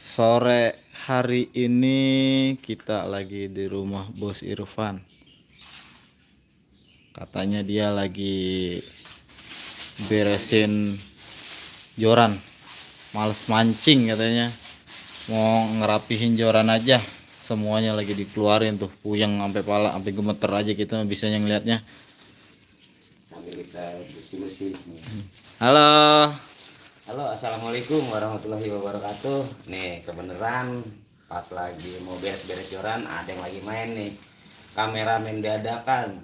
Sore hari ini kita lagi di rumah Bos Irfan. Katanya dia lagi beresin joran. Males mancing katanya. Mau ngerapihin joran aja. Semuanya lagi dikeluarin tuh, puyeng sampai pala, sampai gemeter aja kita bisanya ngelihatnya. Sambil kita bersih-bersih. Halo. Halo, assalamualaikum warahmatullahi wabarakatuh. Nih, kebenaran pas lagi mau beres-beres joran, ada yang lagi main nih. Kameramen dadakan.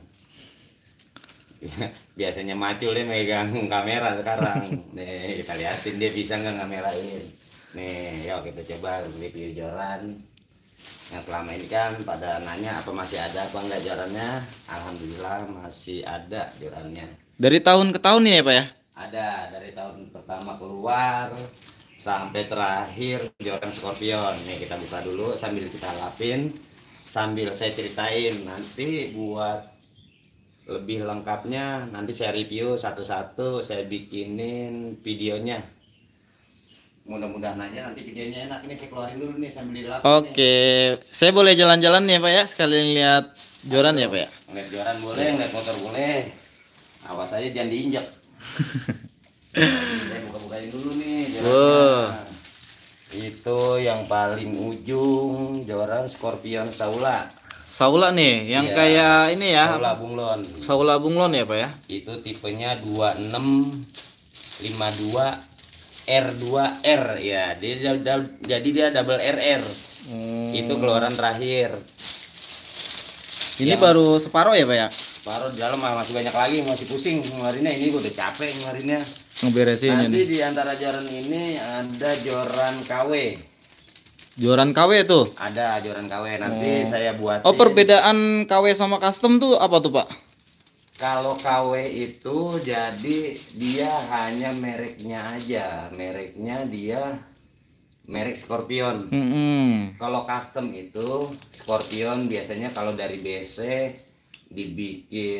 Biasanya macul dia megang kamera sekarang. Nih, kita liatin dia bisa nggak ngamerain. Nih, yuk kita coba review joran. Yang selama ini kan pada nanya apa masih ada apa enggak jorannya. Alhamdulillah masih ada jorannya. Dari tahun ke tahun nih ya, Pak ya? Ada dari tahun pertama keluar sampai terakhir joran Scorpion. Nih kita buka dulu sambil kita lapin, sambil saya ceritain. Nanti buat lebih lengkapnya nanti saya review satu-satu, saya bikinin videonya. Mudah-mudahan aja nanti videonya enak. Ini saya keluarin dulu nih sambil dilapin. Oke, saya boleh jalan-jalan nih Pak ya, sekalian lihat joran ya Pak ya. Ngeliat joran boleh, ngeliat motor boleh. Awas aja jangan diinjak. Saya buka-bukain dulu nih jorannya. Wow. Itu yang paling ujung joran Scorpion Saula. Saula nih, yang Iya, kayak ini ya. Saula bunglon. Saula bunglon ya Pak ya. Itu tipenya 2652 R2R ya. Jadi dia double RR. Itu keluaran terakhir. Ini Yang baru separuh ya Pak ya. Separuh di dalam masih banyak lagi, masih pusing ngelarinnya. Ini gue udah capek ngelarinnya. Ngeberesin Nanti ini. di antara joran ini ada joran KW. Joran KW tuh. Ada joran KW. Nanti saya buat. Oh, perbedaan KW sama custom tuh apa tuh Pak? Kalau KW itu jadi dia hanya mereknya aja. Mereknya dia merek Scorpion. Kalau custom itu Scorpion biasanya kalau dari BC dibikin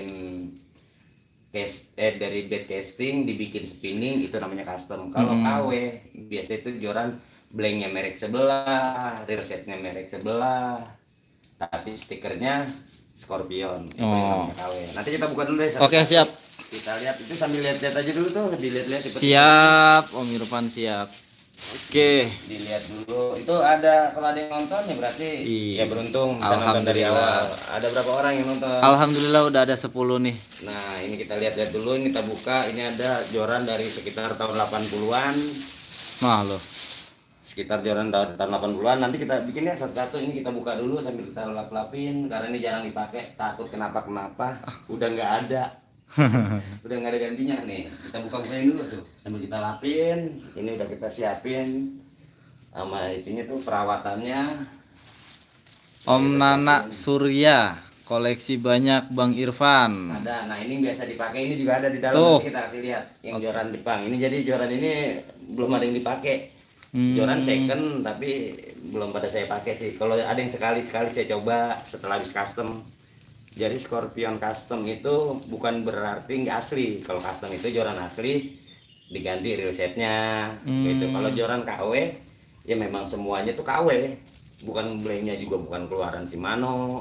dari bed casting dibikin spinning, itu namanya custom. Kalau KW biasa itu joran blanknya merek sebelah, rear setnya merek sebelah, tapi stikernya Scorpion. Itu yang namanya KW. Nanti kita buka dulu deh. Oke, siap. Kita lihat itu sambil lihat-lihat aja dulu tuh, dilihat-lihat. Siap, Om Irfan siap. Oke. Dilihat dulu. Itu ada, kalau ada yang nonton ya berarti Iya. ya beruntung bisa nonton dari awal. Ada berapa orang yang nonton? Alhamdulillah udah ada 10 nih. Nah, ini kita lihat-lihat dulu, ini kita buka. Ini ada joran dari sekitar tahun 80-an. Nah, loh. Sekitar joran tahun 80-an. Nanti kita bikinnya satu-satu. Ini kita buka dulu sambil kita lap-lapin karena ini jarang dipakai, takut kenapa-kenapa. Udah nggak ada. Udah nggak ada gantinya nih. Kita buka-bukain dulu tuh sambil kita lapin. Ini udah kita siapin sama itunya tuh perawatannya. Om Nana Surya, koleksi banyak Bang Irfan. Ada. Nah, ini biasa dipakai. Ini juga ada di dalam. Tuh. Nanti kita kasih lihat yang joran Jepang. Ini jadi joran ini belum ada yang dipakai. Joran second tapi belum pada saya pakai sih. Kalau ada yang sekali-sekali saya coba setelah habis custom. Jadi Scorpion custom itu bukan berarti nggak asli. Kalau custom itu joran asli diganti real setnya gitu. Kalau joran KW ya memang semuanya tuh KW, bukan blanknya juga bukan keluaran Shimano,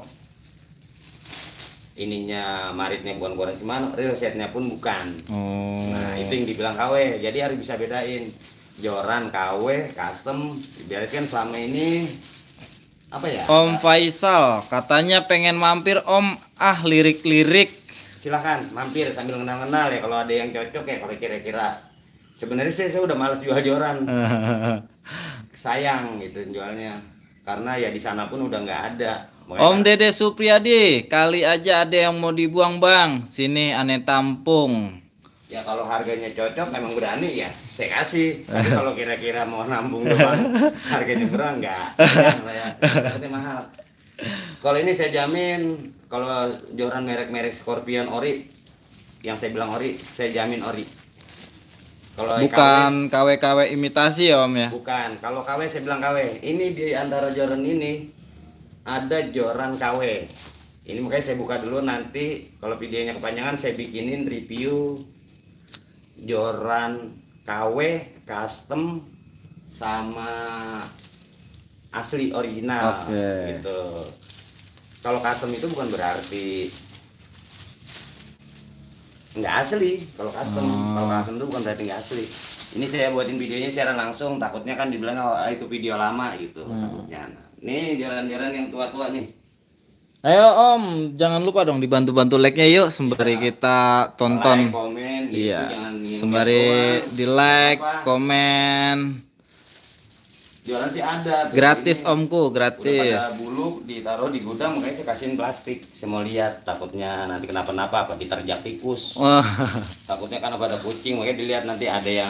ininya maritnya bukan keluaran Shimano, real setnya pun bukan. Nah, itu yang dibilang KW. Jadi harus bisa bedain joran KW custom. Berarti kan selama ini apa ya? Om Faisal katanya pengen mampir Om, lirik-lirik. Silahkan mampir sambil kenal-kenal ya, kalau ada yang cocok ya. Kalau kira-kira sebenarnya saya udah malas jual joran. Sayang gitu jualnya, karena ya di sana pun udah nggak ada. Makanya Om Dede Supriyadi, kali aja ada yang mau dibuang Bang, sini aneh tampung. ya kalau harganya cocok memang berani ya saya kasih. Tapi kalau kira-kira mau nambung doang harganya murah nggak, sayang lah ya, berarti mahal. Kalau ini saya jamin, kalau joran merek-merek Scorpion ori, yang saya bilang ori, saya jamin ori. Kalau Bukan KW-KW imitasi ya Om ya. bukan. Kalau KW saya bilang KW. Ini di antara joran ini ada joran KW. Ini makanya saya buka dulu, nanti kalau videonya kepanjangan saya bikinin review joran KW custom sama asli original Oke. gitu. Kalau custom itu bukan berarti nggak asli. Kalau custom itu bukan berarti nggak asli. Ini saya buatin videonya secara langsung, takutnya kan dibilang oh, itu video lama gitu takutnya. Nah, nih joran-joran yang tua-tua nih. Ayo Om, jangan lupa dong dibantu-bantu like-nya yuk sembari Iya. kita Like, tonton. komen gitu, Iya, jangan ngeliat sembari doang. di Nggak like, apa-apa. komen. Jualan sih ada tuh. Gratis Ini Omku, udah pada gratis. buluk, ditaruh di gudang, makanya saya kasihin plastik. Saya mau lihat, takutnya nanti kenapa-napa, apa diterjak tikus. Wah, Takutnya kan ada kucing, makanya dilihat nanti ada yang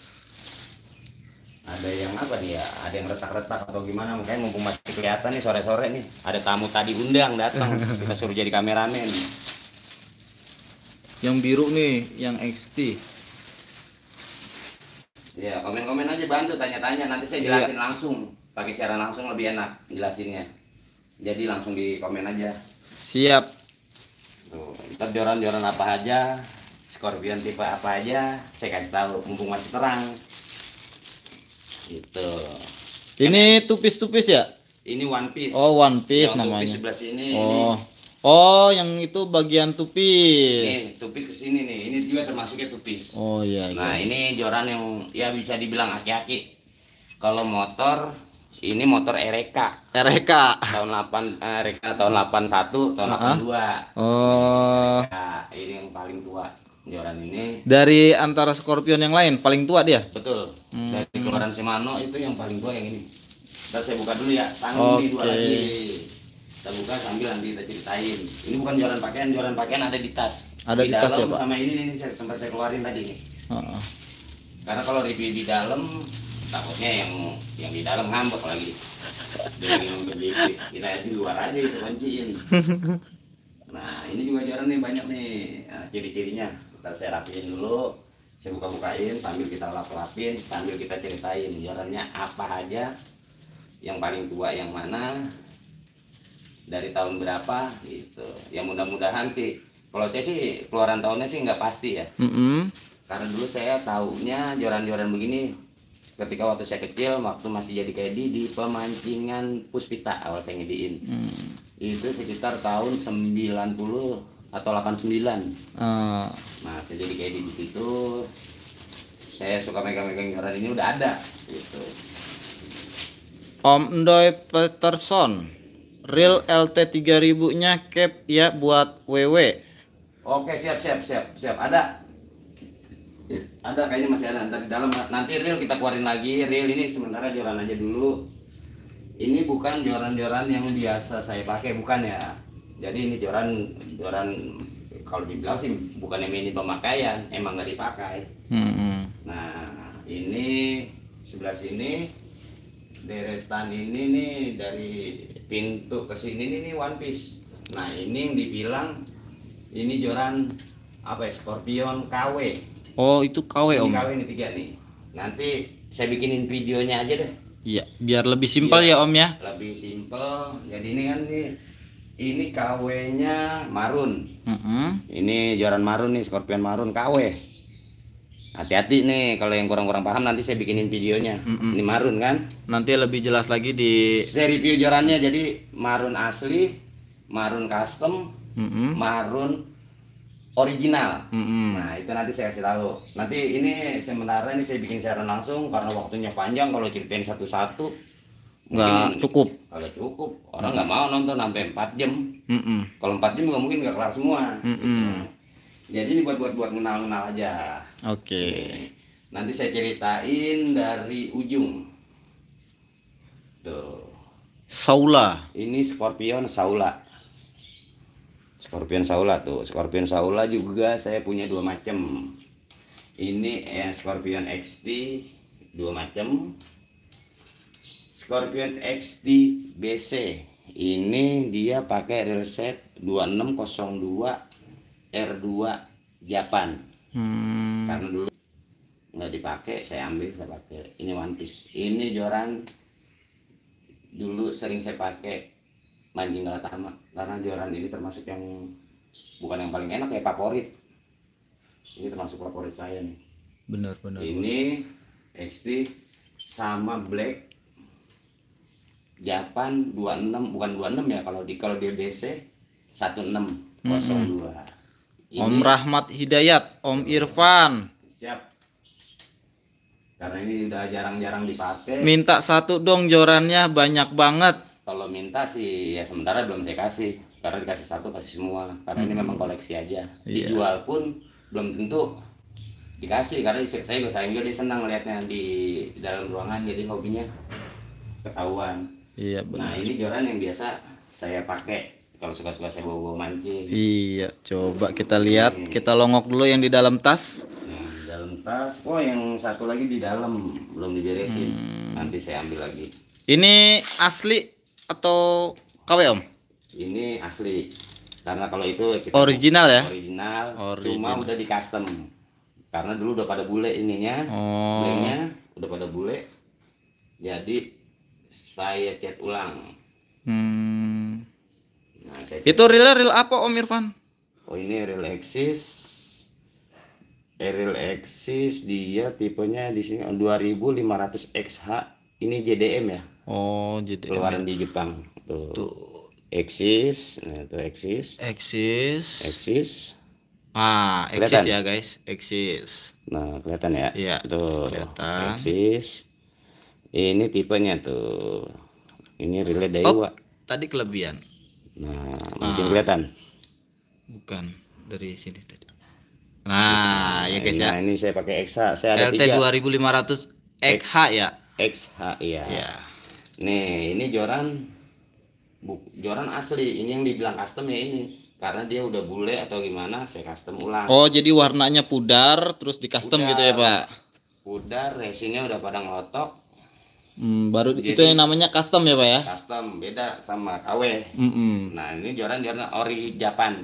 apa nih ya, ada yang retak-retak atau gimana. Makanya mumpung masih kelihatan nih sore-sore nih, ada tamu tadi undang datang, kita suruh jadi kameramen. yang biru nih, yang XT. Ya, komen-komen aja, bantu tanya-tanya, nanti saya jelasin langsung. Pakai siaran langsung lebih enak jelasinnya. Jadi langsung di komen aja. Siap. Tuh, ntar joran-joran apa aja, Scorpion tipe apa aja, saya kasih tahu mumpung masih terang. Gitu. Ini tupis-tupis ya? Ini One Piece. Oh, One Piece Yang namanya. tupis sebelah sini. Oh. Oh, yang itu bagian tupis. Nih, tupis ke sini nih. Ini juga termasuknya tupis. Oh iya, Nah, iya. ini joran yang ya bisa dibilang aki-aki. Kalau motor, ini motor Ereka. Ereka. Tahun 8 Ereka tahun 81, tahun 82. Oh. Ereka, ini yang paling tua. Joran ini Dari antara Scorpion yang lain paling tua dia. betul. Dari keluaran Shimano itu yang paling tua yang ini. Ntar saya buka dulu ya. Tanggung nih dua lagi. Kita buka sambil nanti kita ceritain. Ini bukan jualan pakaian ada di tas. Ada di tas ya, dalam Pak? sama ini sempat saya keluarin tadi nih. Heeh. Karena kalau review di dalam takutnya yang di dalam ngambek lagi. Dengan berbisik. Kita di luar aja itu kunciin. Nah, ini juga joran nih banyak nih. Nah, ciri-cirinya. Ntar saya rapiin dulu. Saya buka-bukain sambil kita lap-lapin, sambil kita ceritain jorannya apa aja. Yang paling tua yang mana, dari tahun berapa gitu. Ya mudah-mudahan sih, kalau saya sih keluaran tahunnya sih nggak pasti ya. Karena dulu saya taunya joran-joran begini ketika waktu saya kecil, waktu masih jadi kedi di pemancingan Puspita awal saya ngediin. Itu sekitar tahun 90 atau 89. Nah, saya jadi kedi di situ. Saya suka megang-megang joran ini udah ada gitu. Om Ndoy Peterson, real LT 3000-nya cap ya buat WW. Oke, siap. Ada kayaknya masih ada dari dalam. Nanti reel kita keluarin lagi. Reel ini sementara joran aja dulu. Ini bukan joran-joran yang biasa saya pakai, bukan ya. Jadi ini joran kalau dibilang sih bukan yang ini pemakaian, emang nggak dipakai. Nah, ini sebelah sini deretan ini nih dari pintu ke sini nih One Piece. Nah, ini yang dibilang ini joran apa ya, Scorpion KW. Oh, itu KW Ini Om. KW ini 3 nih. Nanti saya bikinin videonya aja deh. Iya, biar lebih simpel ya Om ya. Lebih simpel. Jadi ini kan ini KW-nya marun. Ini joran marun nih, Scorpion marun KW. Hati-hati nih kalau yang kurang-kurang paham, nanti saya bikinin videonya. Ini marun kan? Nanti lebih jelas lagi di Saya review jorannya, jadi marun asli, marun custom, marun original. Nah, itu nanti saya kasih tahu. Nanti ini sementara ini saya bikin siaran langsung karena waktunya panjang, kalau ceritain satu-satu nggak cukup. Kalau cukup, orang nggak mau nonton sampai 4 jam. Kalau 4 jam juga mungkin nggak kelar semua. Gitu. Jadi ini buat mengenal aja. Oke. Nanti saya ceritain dari ujung. Tuh. Saula. Ini Scorpion Saula. Scorpion Saula tuh. Scorpion Saula juga saya punya 2 macam. Ini Scorpion XT 2 macam. Scorpion XT BC. Ini dia pakai reel set 2602 R2 Japan. Karena dulu nggak dipakai, saya ambil, saya pakai. Ini One Piece. Ini joran dulu sering saya pakai mancing Galatama, karena joran ini termasuk yang bukan yang paling enak ya, favorit. Ini termasuk favorit saya nih. Benar. Ini XT sama Black Japan 26, bukan 26 ya, kalau di BC 1602. Om Rahmat Hidayat, Om Irfan. Siap. Karena ini udah jarang-jarang dipakai. Minta satu dong jorannya, banyak banget. Kalau minta sih ya sementara belum saya kasih. Karena dikasih satu kasih semua. Karena ini memang koleksi aja. Dijual pun belum tentu dikasih. Karena istri saya juga dia senang melihatnya di dalam ruangan, jadi hobinya ketahuan. Iya benar. Nah ini joran yang biasa saya pakai kalau suka-suka saya bawa mancing. Iya, coba kita lihat, kita longok dulu yang di dalam tas. Yang di dalam tas, oh yang satu lagi di dalam belum diberesin. Nanti saya ambil lagi. Ini asli atau KW Om? Ini asli. Karena kalau itu kita Original ya? Original. Cuma udah di custom. Karena dulu udah pada bule ininya, bulenya udah pada bule. Jadi saya cat ulang. Nah, itu real apa Om Irfan? Oh ini real Axis. Real Axis dia tipenya di sini 2500 XH. Ini JDM ya. Oh JDM. Keluaran di Jepang. Tuh. Axis. Nah itu Axis. Axis. Ah, Axis ya guys, Axis. Nah kelihatan ya. Iya. Tuh. Kelihatan. Axis. Ini tipenya tuh. Ini relay Daiwa. Tadi kelebihan. Nah, mungkin kelihatan. Bukan dari sini tadi. Nah, ya guys ya. Nah, ini saya pakai XH. Saya ada LT 2500 XH ya. XH ya. Nih, ini joran asli. Ini yang dibilang custom ya ini. Karena dia udah bule atau gimana, saya custom ulang. Oh, jadi warnanya pudar terus di custom gitu ya, Pak. Pudar, resinnya udah pada ngelotok. Baru jadi, itu yang namanya custom ya Pak ya? Custom, beda sama KW. Nah ini joran ori Japan.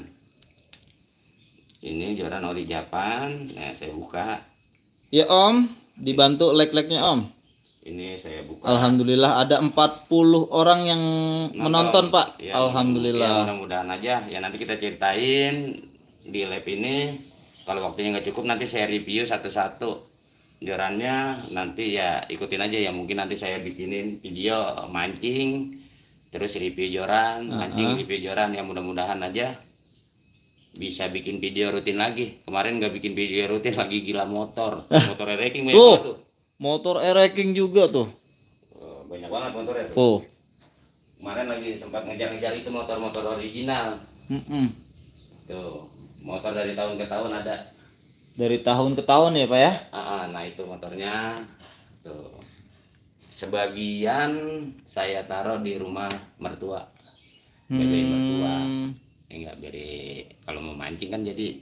Ini joran ori Japan. Nah saya buka. Ya Om, dibantu like-like-nya Om. Ini saya buka. Alhamdulillah ada 40 orang yang menonton Pak. Ya, alhamdulillah. Ya, mudah-mudahan aja. Ya nanti kita ceritain di live ini. Kalau waktunya nggak cukup nanti saya review satu-satu jorannya, nanti ya ikutin aja ya, mungkin nanti saya bikinin video mancing terus review joran, mancing review joran, ya mudah-mudahan aja bisa bikin video rutin lagi. Kemarin nggak bikin video rutin lagi, gila motor ereking tuh. Motor ereking juga tuh. Banyak banget motornya tuh. Kemarin lagi sempat ngejar-ngejar itu motor-motor original. Tuh, motor dari tahun ke tahun ada. Dari tahun ke tahun ya Pak ya? Nah itu motornya tuh. Sebagian saya taruh di rumah mertua. Bebe mertua. Enggak, biar kalau mau mancing kan jadi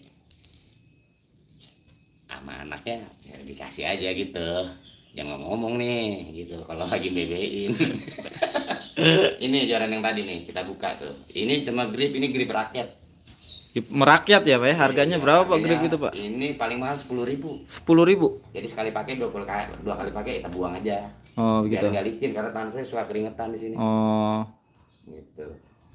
sama anaknya ya dikasih aja gitu. Jangan ngomong nih gitu kalau lagi bebein. Ini joran yang tadi nih kita buka tuh. Ini cuma grip, ini grip rakyat. Merakyat ya Pak ya? Harganya berapa Pak grip itu Pak? Ini paling mahal 10.000. 10.000? Jadi sekali pakai 2 kali pakai kita buang aja. Oh begitu. Biar nggak licin karena tangan saya suka keringetan di sini. Oh. Gitu.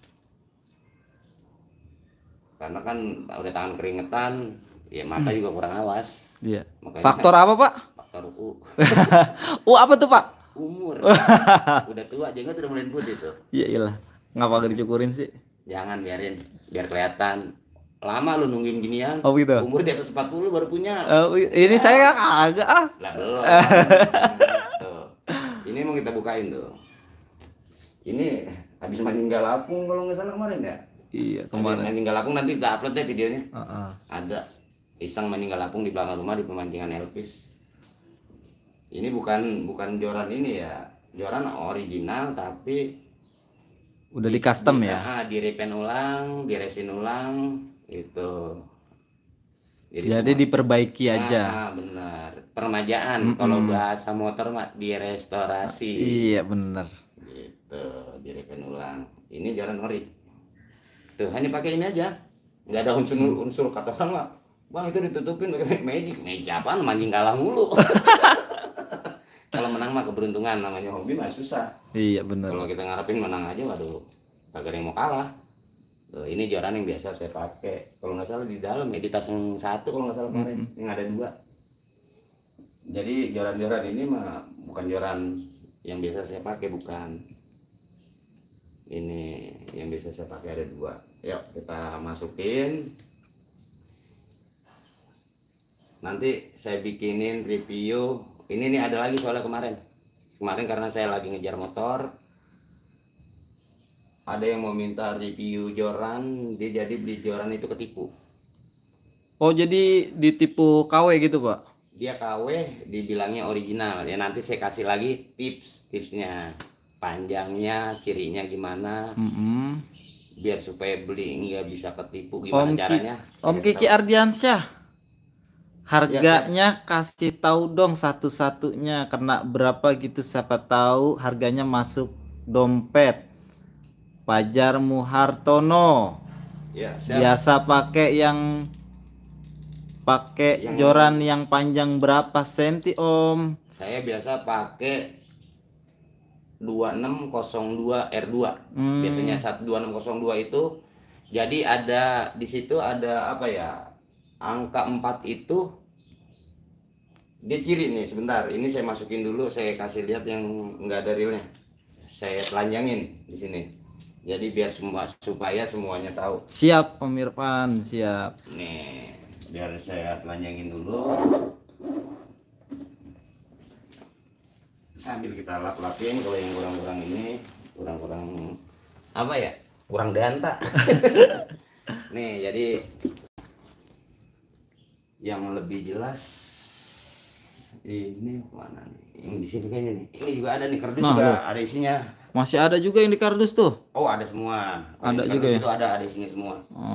Karena kan udah tangan keringetan, ya mata juga kurang awas. Iya. Faktor apa Pak? Faktor U. Apa tuh Pak? Umur. Udah tua, jenggot udah mulai putih tuh. Iya iyalah. Ngapa gak dicukurin sih? Jangan, biarin, biar kelihatan. Lama lu nungguin ginian. Oh gitu. Umur di atas 40 baru punya. Ini saya kagak Lah belum. Tuh. Ini mau kita bukain tuh. Ini habis mancing galapung kalau nggak salah kemarin ya. Iya kemarin. Mancing galapung nanti kita upload deh videonya. Ada iseng mancing galapung di belakang rumah di pemancingan Elvis. Ini bukan joran ini ya, joran original tapi udah di custom ya. Di repaint ulang, di resin ulang itu. Jadi diperbaiki aja. Benar. Permajaan kalau bahasa motor mah direstorasi. Iya benar. Gitu, di repaint ulang. Ini joran ori. Tuh hanya pakai ini aja. Nggak ada unsur kata orang mah. Bang itu ditutupin pakai magic. Magic apaan, mancing kalah mulu. Kalau menang mah keberuntungan, namanya hobi mah susah. Iya benar. Kalau kita ngarepin menang aja, waduh, kagak ada yang mau kalah. Tuh, ini joran yang biasa saya pakai. Kalau nggak salah di dalam ya, di tas yang satu kalau nggak salah kemarin, yang ada 2. Jadi joran-joran ini mah bukan joran yang biasa saya pakai, bukan. Ini yang biasa saya pakai ada 2. Yuk kita masukin. Nanti saya bikinin review. Ini nih ada lagi soalnya kemarin karena saya lagi ngejar motor, ada yang mau minta review joran, dia jadi beli joran itu ketipu. Oh, jadi ditipu KW gitu, Pak? Dia KW dibilangnya original. Ya nanti saya kasih lagi tipsnya, panjangnya, cirinya gimana, biar supaya beli nggak bisa ketipu. Gimana caranya? Om Kiki Ardiansyah, harganya kasih tahu dong satu-satunya, kena berapa gitu, siapa tahu harganya masuk dompet. Fajar Muhartono. Ya, biasa pakai joran yang panjang berapa senti, Om? Saya biasa pakai 2602 R2. Biasanya 2602 itu jadi ada di situ ada apa ya? Angka 4 itu dia ciri nih. Sebentar, ini saya masukin dulu, saya kasih lihat yang enggak ada realnya. Saya telanjangin di sini. Jadi biar supaya semuanya tahu. Siap, Om Irfan, siap. Nih, biar saya telanjangin dulu. Sambil kita lap-lapin kalau yang kurang-kurang ini, kurang-kurang apa ya? Kurang danta. Nih, jadi yang lebih jelas ini mana nih? Yang di sini kayaknya nih. Ini juga ada nih, kardus juga ada isinya. Masih ada juga yang di kardus tuh. Oh, ada semua. Ada juga ya. Itu ada isinya semua.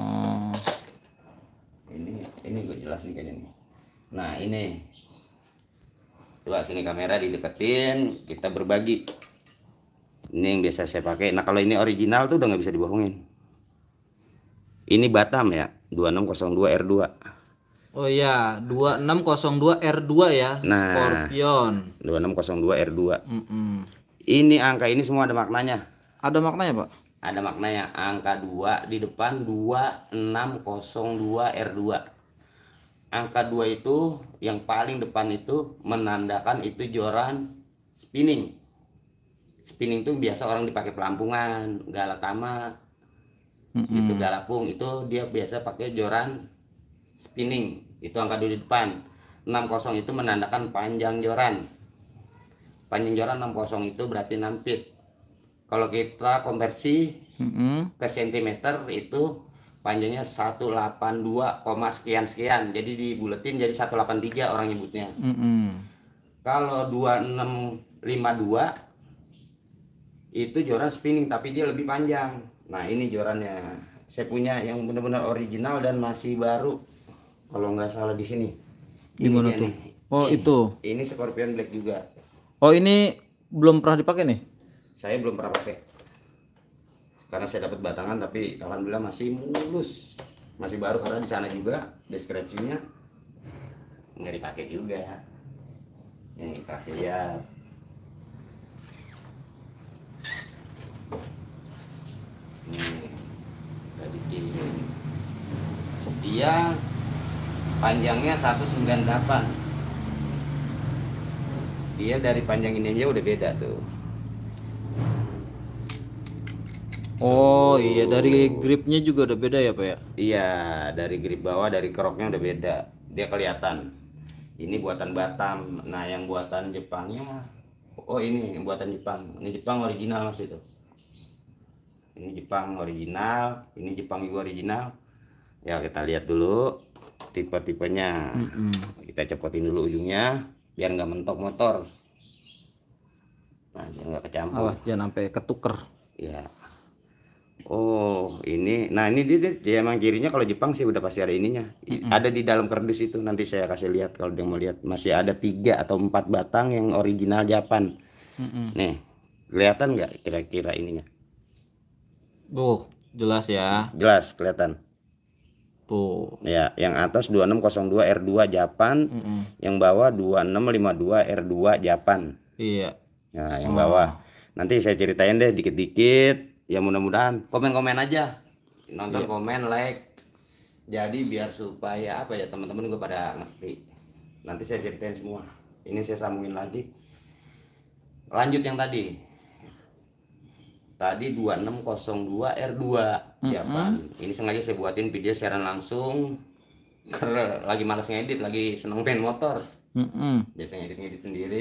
Ini gue jelas nih kayaknya nih. Nah, ini. Coba sini kamera dideketin, kita berbagi. Ini yang biasa saya pakai. Nah, kalau ini original tuh udah nggak bisa dibohongin. Ini Batam ya, 2602 R2. Oh iya, 2602 R2 ya. Nah, Scorpion 2602 R2. Ini angka ini semua ada maknanya. Ada maknanya, Pak? Ada maknanya. Angka 2 di depan 2602 R2. Angka 2 itu yang paling depan itu menandakan itu joran spinning. Spinning itu biasa orang dipakai pelampungan, Galatama, itu Galapung, itu dia biasa pakai joran spinning. Itu angka 2 di depan. 60 itu menandakan panjang joran. Panjang joran 60 itu berarti 6 feet. Kalau kita konversi ke sentimeter itu panjangnya 182, sekian. Jadi dibuletin jadi 183 orang nyebutnya. Kalau 2652 itu joran spinning tapi dia lebih panjang. Nah, ini jorannya. Saya punya yang benar-benar original dan masih baru. Kalau nggak salah di sini. Gimana tuh? Nih. Oh, itu. Ini Scorpion Black juga. Oh, ini belum pernah dipakai nih? Saya belum pernah pakai. Karena saya dapat batangan tapi alhamdulillah masih mulus, masih baru karena di sana juga deskripsinya nggak dipakai juga. Nih kasih lihat. Nih tadi dia panjangnya 198. Dia dari panjang ini aja udah beda tuh. Oh iya, dari gripnya juga udah beda ya, Pak ya? Iya, dari grip bawah, dari keroknya udah beda. Dia kelihatan. Ini buatan Batam. Nah, yang buatan Jepangnya, oh ini yang buatan Jepang. Ini Jepang original Mas itu. Ini Jepang original, ini Jepang juga original. Ya, kita lihat dulu tipe-tipenya. Kita copotin dulu ujungnya biar nggak mentok motor. Nah, biar nggak kecampur. Awas jangan sampai ketuker. Ya. Oh, ini. Nah, ini dia emang cirinya kalau Jepang sih udah pasti ada ininya. Ada di dalam kardus itu, nanti saya kasih lihat kalau dia mau lihat. Masih ada 3 atau 4 batang yang original Japan. Nih, kelihatan nggak kira-kira ininya? Jelas ya. Jelas kelihatan. Tuh. Ya, yang atas 2602 R2 Japan, yang bawah 2652 R2 Japan. Iya. Nah, yang bawah. Nanti saya ceritain deh dikit-dikit. Ya mudah-mudahan komen-komen aja, nonton, komen, like, jadi biar supaya apa ya, teman-teman juga pada ngerti. Nanti saya ceritain semua. Ini saya sambungin lagi, lanjut yang tadi tadi 2602 R2 Japan. Ini sengaja saya buatin video siaran langsung karena lagi malas ngedit, lagi seneng main motor. Biasanya ngedit sendiri.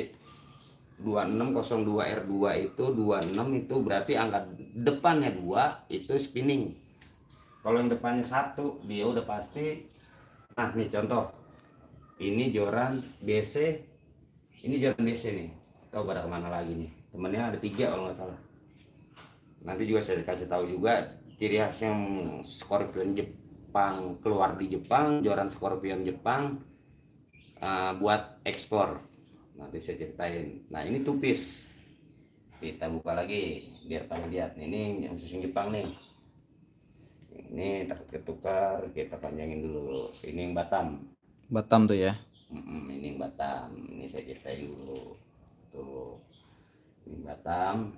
2602 R2 itu 26 itu berarti angka depannya 2 itu spinning. Kalau yang depannya 1 dia udah pasti. Nah nih contoh, ini joran BC, ini joran BC nih. Tahu pada kemana lagi nih? Temennya ada 3 kalau nggak salah. Nanti juga saya kasih tahu juga ciri khas yang Scorpion Jepang keluar di Jepang, joran Scorpion Jepang buat ekspor. Nanti saya ceritain. Nah ini tupis, kita buka lagi biar pada lihat. Ini yang susun Jepang nih. Ini takut ketukar, kita panjangin dulu. Ini yang Batam. Batam tuh ya. Ini yang Batam. Ini saya ceritain dulu. Tuh, ini Batam.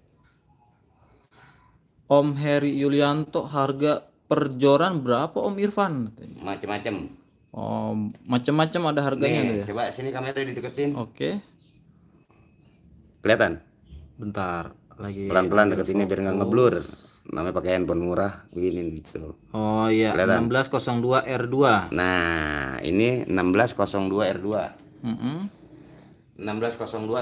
Om Heri Yulianto, harga per joran berapa Om Irfan? Macem-macem. Oh, macam-macam ada harganya Nih, tuh ya. coba sini kamera dideketin. Oke. Kelihatan? Bentar, lagi Pelan-pelan deketinnya biar nggak ngeblur. Namanya pakai handphone murah begini gitu. Oh iya, Kelihatan? 1602 R2. Nah, ini 1602 R2. 1602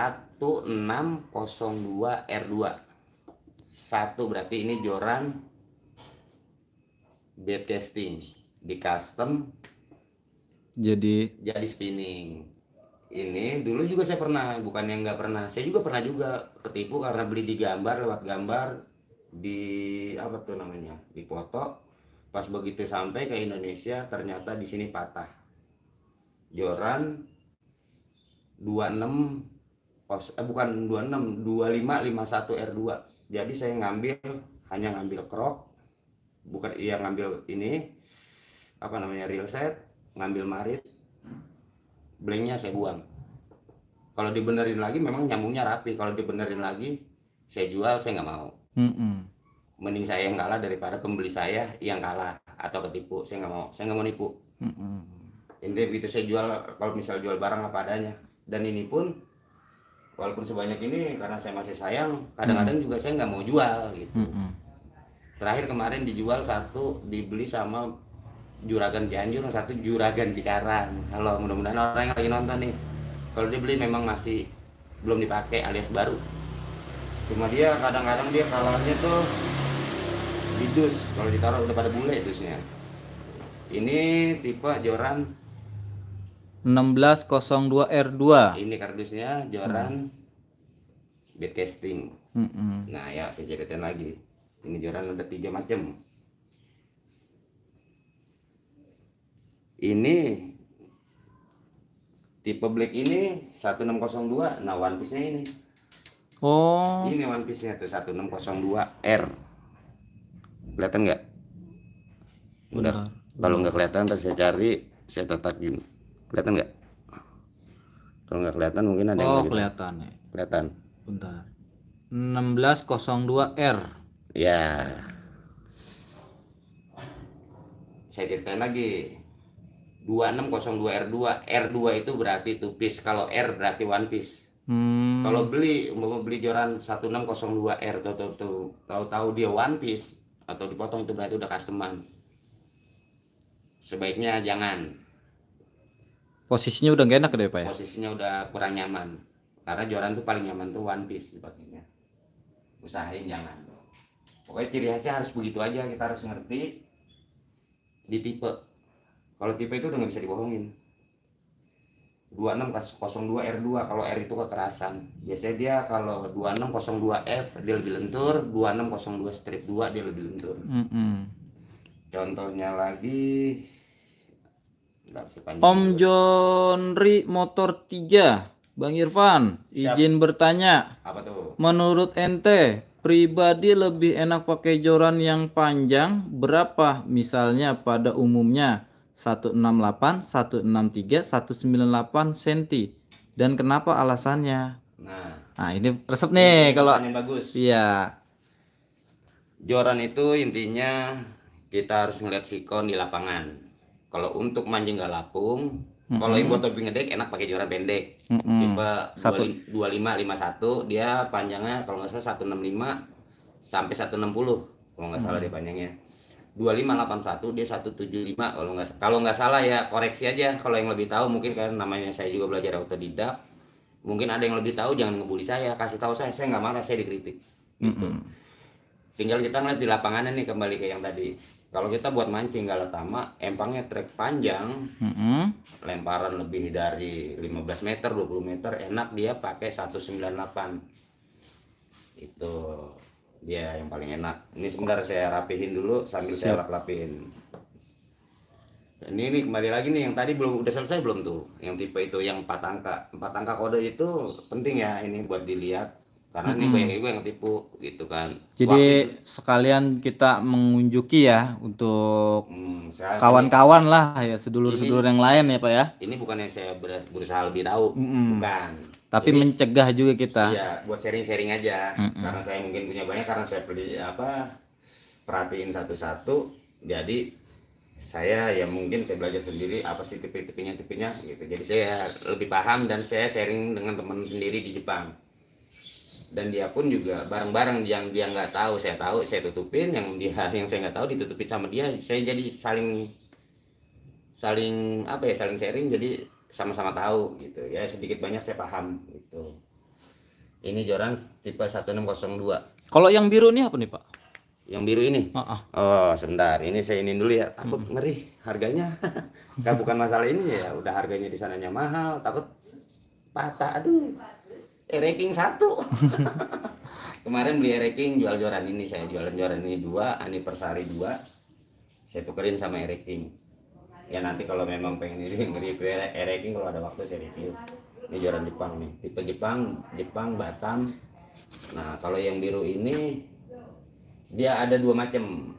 1602 R2. 1 berarti ini joran bed casting di custom Jadi jadi spinning. Ini dulu juga saya pernah, bukan yang nggak pernah, saya juga pernah juga ketipu karena beli di gambar, lewat gambar di apa tuh namanya, di foto. Pas begitu sampai ke Indonesia ternyata di sini patah. Joran 26 bukan 26 2551 R2. Jadi saya hanya ngambil krok, bukan iya ngambil ini apa namanya real set, ngambil marit, blanknya saya buang. Kalau dibenerin lagi memang nyambungnya rapi, kalau dibenerin lagi saya jual, saya nggak mau. Mending saya yang kalah daripada pembeli saya yang kalah atau ketipu. Saya nggak mau nipu. Intinya begitu saya jual, kalau misal jual barang apa adanya. Dan ini pun walaupun sebanyak ini karena saya masih sayang, kadang-kadang juga saya nggak mau jual gitu. Terakhir kemarin dijual satu, dibeli sama Juragan Cianjur, satu Juragan Cikarang. Kalau mudah-mudahan orang yang lagi nonton nih, kalau dibeli memang masih belum dipakai alias baru. Cuma dia kadang-kadang dia kalahnya tuh di dus, kalau ditaruh udah pada bule dusnya. Ini tipe joran 1602 R2. ini kardusnya joran bed casting. Nah ya saya ceritain lagi, ini joran ada 3 macam. Ini tipe black ini 1602. Nah one piece nya ini. Oh, Ini one piece nya tuh 1602 R. Kelihatan nggak? Udah. Kalau nggak kelihatan ntar saya cari, saya tatakin. Kelihatan nggak? Kalau nggak kelihatan mungkin ada yang oh lebih. kelihatan ya. Kelihatan. Bentar. 1602 R. Ya. Saya ceritain lagi. 2602 R2. R2 itu berarti two piece. Kalau R berarti one piece. Kalau mau beli joran 1602 R tahu-tahu dia one piece atau dipotong, itu berarti udah customan. Sebaiknya jangan. Posisinya udah gak enak deh Pak ya. Posisinya udah kurang nyaman. Karena joran tuh paling nyaman tuh one piece dipakainya. Usahain jangan. Pokoknya ciri khasnya harus begitu aja, kita harus ngerti di tipe. Kalau tipe itu udah nggak bisa dibohongin. 2602 R2, kalau R itu kekerasan. Biasanya dia kalau 2602 F dia lebih lentur, 2602 strip 2 dia lebih lentur. Contohnya lagi Om Jonri Motor 3, Bang Irfan, izin bertanya. Apa tuh? Menurut ente, pribadi lebih enak pakai joran yang panjang berapa? Misalnya pada umumnya 168, 163, 198 cm. Dan kenapa alasannya? Nah, ini resep nih kalau bagus. Iya. Joran itu intinya kita harus ngeliat sikon di lapangan. Kalau untuk mancing galapung, kalau yang buat topping ngedek enak pakai joran pendek. Tipe 2551, dia panjangnya kalau nggak salah 165, sampai 160 kalau nggak salah dia panjangnya. 2581 dia 175 kalau nggak salah ya, koreksi aja kalau yang lebih tahu, mungkin kan namanya saya juga belajar otodidak, mungkin ada yang lebih tahu, jangan ngebully saya, kasih tahu saya nggak marah, saya dikritik gitu. Tinggal kita ngeliat di lapangannya nih, kembali ke yang tadi, kalau kita buat mancing galatama, empangnya trek panjang, lemparan lebih dari 15 meter 20 meter, enak dia pakai 198, itu dia yang paling enak. Ini sebentar saya rapihin dulu sambil saya lap-lapin. Ini kembali lagi nih, yang tadi belum, udah selesai belum tuh yang tipe itu yang 4 angka. 4 angka kode itu penting ya, ini buat dilihat karena ini banyak juga yang tipu gitu kan. Jadi sekalian kita mengunjuki ya untuk Saya kawan-kawan lah ya, sedulur-sedulur yang lain ya Pak ya. ini bukan yang saya berusaha lebih tahu, bukan. Tapi mencegah juga kita. Iya, buat sharing-sharing aja. Karena saya mungkin punya banyak, karena saya perhatiin satu-satu. Jadi saya ya mungkin saya belajar sendiri apa sih tipenya gitu. Jadi saya lebih paham dan saya sharing dengan teman sendiri di Jepang. Dan dia pun juga bareng-bareng, yang dia nggak tahu saya tutupin, yang saya nggak tahu ditutupin sama dia. Saya jadi saling sharing, jadi sama-sama tahu gitu ya, sedikit banyak saya paham gitu. Ini joran tipe 1602. Kalau yang biru ini apa nih Pak? Yang biru ini? Oh sebentar, ini saya ini dulu ya, takut ngeri harganya. Kan bukan masalah ini ya, udah harganya di sananya mahal, takut patah. Aduh, ranking 1. Kemarin beli ranking, jual joran ini, saya jualan joran ini 2, anniversary 2, saya tukerin sama ranking. Ya nanti kalau memang pengen ini nge-review ranking, kalau ada waktu saya review. Ini joran Jepang nih, tipe Jepang Batam. Nah kalau yang biru ini dia ada 2 macam.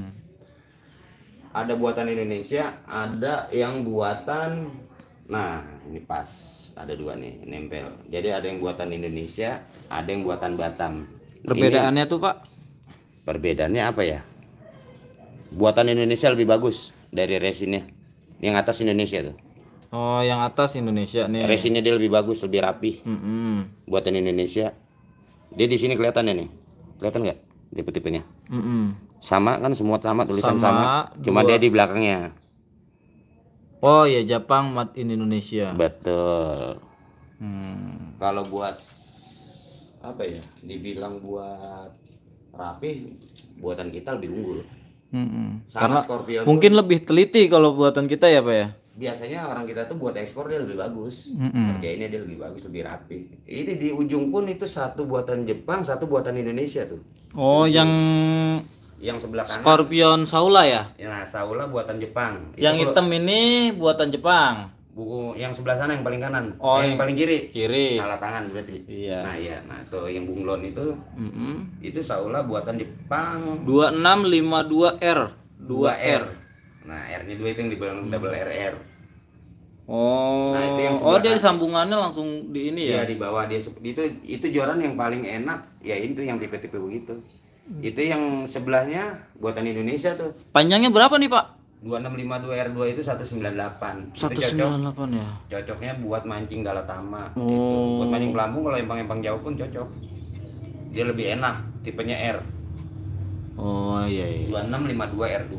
Ada buatan Indonesia, ada yang buatan, nah ini pas, ada 2 nih nempel. Jadi ada yang buatan Indonesia, ada yang buatan Batam. Perbedaannya tuh Pak? Perbedaannya apa ya? Buatan Indonesia lebih bagus dari resinnya. Yang atas Indonesia tuh. Oh, yang atas Indonesia nih. Resinnya dia lebih bagus, lebih rapi. Buatan Indonesia. Dia di sini kelihatan nih. Kelihatan nggak tipe-tipenya? Sama kan, semua sama, tulisan sama. Cuma dia di belakangnya. Oh ya, Jepang made in Indonesia. Betul. Kalau buat apa ya? Dibilang buat rapi, buatan kita lebih unggul. Karena Scorpio mungkin lebih teliti kalau buatan kita ya Pak ya. Biasanya orang kita tuh buat ekspor dia lebih bagus, kerjainnya dia lebih bagus, lebih rapi. Ini di ujung pun itu satu buatan Jepang, satu buatan Indonesia tuh. Oh, yang sebelah kanan Scorpion Saula ya? Nah, Saula buatan Jepang. Yang hitam ini buatan Jepang. Buku yang sebelah sana yang paling kanan, Oh, yang paling kiri. Kiri. Salah tangan berarti. Iya. Nah, iya. Nah, tuh yang bunglon itu Saula buatan Jepang. 2652R. 2R. Nah, R-nya 2 itu yang dibilang double RR. Oh. Nah, itu yang Oh, sebelah dia sambungannya langsung di ini ya? Iya, di bawah dia itu joran yang paling enak, ya itu yang tipe-tipe begitu. Itu yang sebelahnya buatan Indonesia tuh. Panjangnya berapa nih, Pak? 2652 R2 itu 198. 198 ya. Cocoknya buat mancing galatama gitu. Oh. Buat mancing pelampung, kalau empang-empang jauh pun cocok. Dia lebih enak, tipenya R. Oh iya iya. 2652 R2.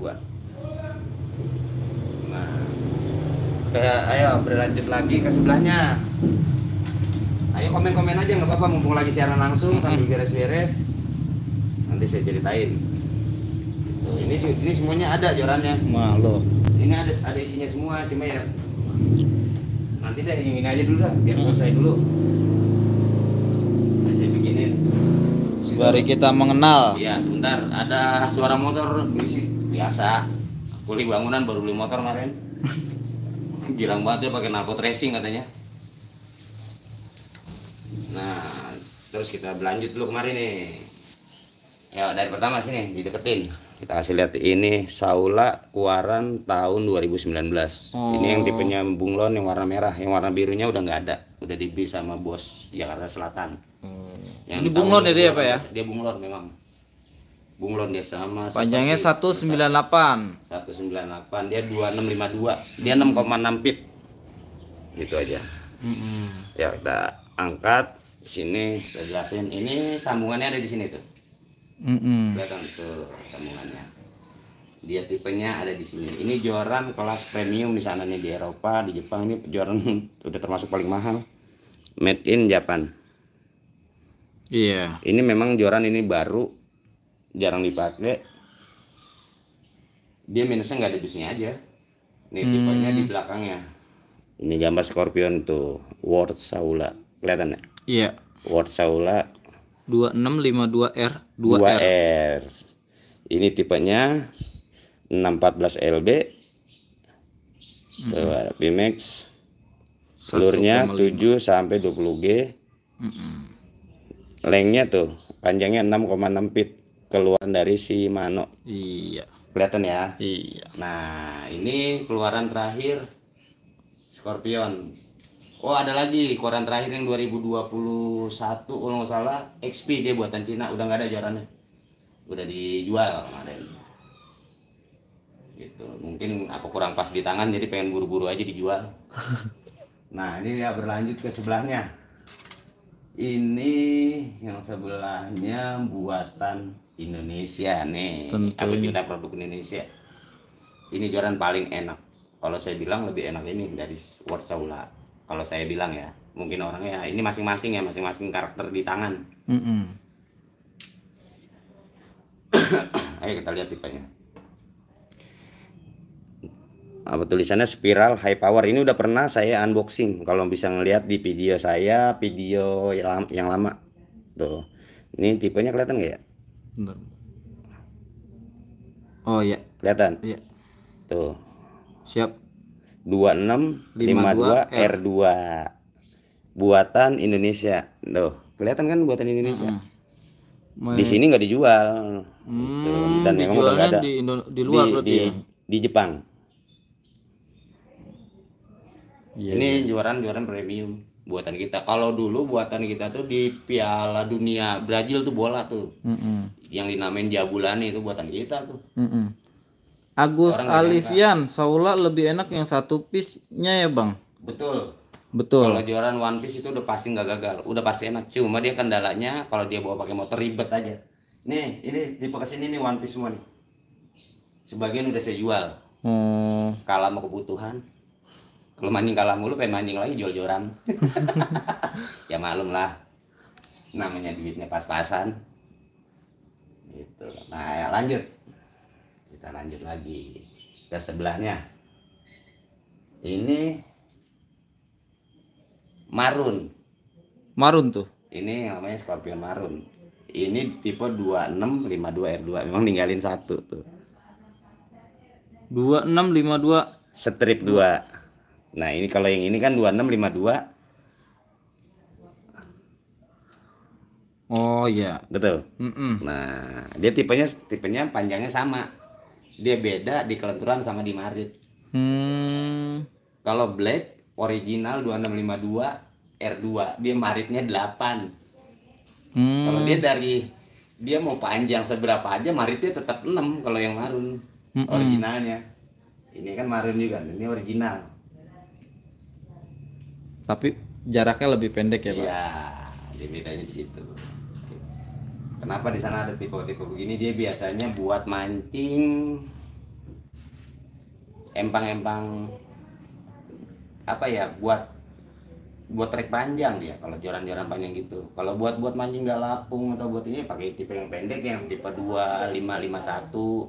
Nah, ayo berlanjut lagi ke sebelahnya. Ayo komen-komen aja, nggak apa-apa, mumpung lagi siaran langsung sambil beres-beres. Nanti saya ceritain. Tuh, ini semuanya ada jorannya. Malu. Ini ada isinya semua, cuma ya nanti deh yang ini aja dulu dah, biar selesai dulu. Nah, saya bikinin. Sembari kita mengenal. Iya, sebentar. Ada suara motor berisik biasa. Kuli bangunan baru beli motor kemarin. Girang banget dia pakai knalpot racing katanya. Nah, terus kita berlanjut dulu kemarin nih. Ya, dari pertama sini dideketin. Kita kasih lihat ini Saula Kuaran tahun 2019. Ini yang tipenya bunglon yang warna merah, yang warna birunya udah nggak ada. Udah dibeli sama bos Jakarta Selatan. Ini bunglon ya dia, Pak ya? Dia bunglon memang. Bunglon dia sama. Panjangnya 198. 198, dia 2652. Dia 6,6 feet. Gitu aja. Ya, kita angkat sini, kita jelasin. Ini sambungannya ada di sini tuh. Kelihatan tuh sambungannya. Dia tipenya ada di sini. Ini joran kelas premium di sana nih, di Eropa, di Jepang. Ini joran udah termasuk paling mahal. Made in Japan. Iya. Ini memang joran ini baru, jarang dipakai. Dia minusnya nggak ada dusnya aja. Ini tipenya di belakangnya. Ini gambar Scorpion tuh, World Saula. Kelihatan ya? Iya. World Saula 2652R 2R. 2R. Ini tipenya 614 LB. Pimax. Seluruhnya 7 sampai 20G. Lengnya tuh, panjangnya 6,6 feet, keluaran dari Shimano. Iya. Kelihatan ya? Iya. Nah, ini keluaran terakhir Scorpion. Oh, ada lagi keluaran terakhir yang 2021 kalau nggak salah, XP, dia buatan Cina, udah nggak ada jorannya. Udah dijual kemarin. Gitu. Mungkin apa kurang pas di tangan jadi pengen buru-buru aja dijual. Nah, ini ya berlanjut ke sebelahnya. Ini yang sebelahnya buatan Indonesia nih. Apa kita produk Indonesia. Ini joran paling enak. Kalau saya bilang lebih enak ini dari World Saula. Kalau saya bilang ya, mungkin orangnya ini masing-masing ya, masing-masing karakter di tangan. Ayo kita lihat tipenya. Apa tulisannya, spiral high power. Ini udah pernah saya unboxing, kalau bisa ngelihat di video saya, video yang lama tuh. Ini tipenya kelihatan nggak ya? Bentar. Oh iya, kelihatan. iya. Tuh, Siap. 2652 R2 buatan Indonesia. Tuh, kelihatan kan buatan Indonesia. Di sini nggak dijual gitu. Dan memang udah nggak ada di luar berarti ya? Di Jepang. Iya, ini joran premium buatan kita. Kalau dulu buatan kita tuh di Piala Dunia Brazil tuh bola tuh, yang dinamain Jabulani itu buatan kita tuh. Agus Alifian, Saula lebih enak yang satu piece-nya ya bang? Betul. Betul. Kalau joran one piece itu udah pasti nggak gagal, udah pasti enak. Cuma dia kendalanya kalau dia bawa pakai motor ribet aja. Nih, ini tipe kesini nih one piece semua nih. Sebagian udah saya jual. Kalah sama kebutuhan. Kalau mancing kalah mulu, pengen mancing lagi jual joran. Ya malum lah, namanya duitnya pas-pasan. Gitu. Nah ya lanjut, kita lanjut lagi ke sebelahnya. Ini marun. Marun tuh. Ini namanya Scorpion marun. Ini tipe 2652 R2. Memang ninggalin satu tuh. 2652 strip 2. Nah, ini kalau yang ini kan 2652. Oh iya. Betul. Nah, dia tipenya panjangnya sama. Dia beda di kelenturan sama di marit. Kalau black original 2652 R2, dia maritnya 8. Kalau dia mau panjang seberapa aja, maritnya tetap 6 kalau yang marun originalnya. Ini kan marun juga, ini original. Tapi jaraknya lebih pendek ya Pak? Iya, dia bedanya di situ. Kenapa di sana ada tipe-tipe begini? Dia biasanya buat mancing empang-empang, apa ya, buat trek panjang dia. Kalau joran-joran panjang gitu. Kalau buat mancing galapung atau buat ini pakai tipe yang pendek, yang tipe 2551,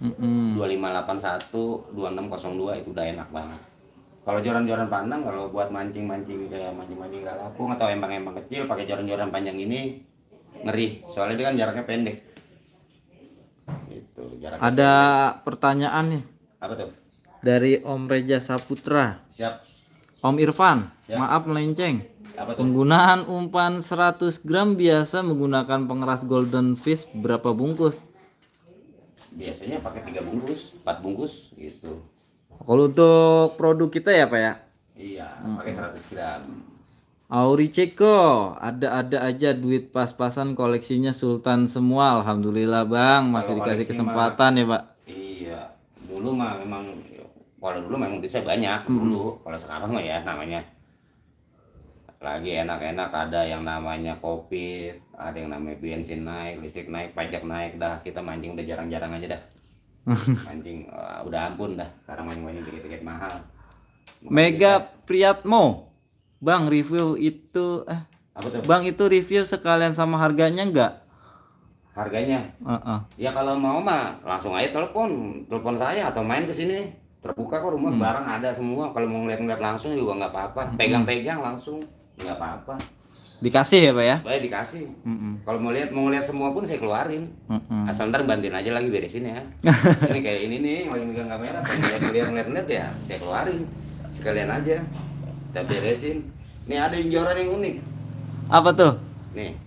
2581, 2602, itu udah enak banget. Kalau joran-joran pandang, kalau buat mancing-mancing kayak mancing-mancing galapung atau empang-empang kecil, pakai joran-joran panjang ini ngeri, soalnya dia kan jaraknya pendek. Gitu, jaraknya ada pendek. Pertanyaan nih. Apa tuh? Dari Om Reja Saputra. Siap. Om Irfan, Siap. maaf melenceng. Apa tuh? Penggunaan umpan 100 gram biasa menggunakan pengeras golden fish berapa bungkus? Biasanya pakai 3 bungkus, 4 bungkus gitu. Kalau untuk produk kita ya Pak ya? Iya, pakai 100 gram. Auri Ceko, ada aja duit pas-pasan, koleksinya Sultan semua. Alhamdulillah Bang, masih Kalau dikasih koleksi kesempatan ya Pak. Iya, dulu mah memang, kalau dulu memang duit saya banyak dulu. Kalau sekarang mah ya namanya lagi enak-enak, ada yang namanya COVID, ada yang namanya bensin naik, listrik naik, pajak naik, dah kita mancing udah jarang-jarang aja dah. Mancing udah ampun dah, sekarang mancing-mancing tiket-tiket mahal. Mega Priyatmo, Bang review itu Apa tuh? Bang itu review sekalian sama harganya enggak? Harganya? Ya kalau mau mah langsung aja telepon saya atau main ke sini. Terbuka kok rumah, barang ada semua. Kalau mau ngeliat-ngeliat langsung juga nggak apa-apa. Pegang-pegang langsung nggak apa-apa. Dikasih ya Pak ya? Baik dikasih. Kalau mau lihat semua pun saya keluarin. Asal ntar bantuin aja lagi beresin ya. Ini kayak ini nih lagi megang kamera, ngeliat ya saya keluarin sekalian aja. Kita beresin. Nih ada yang joran yang unik. Apa tuh? Nih.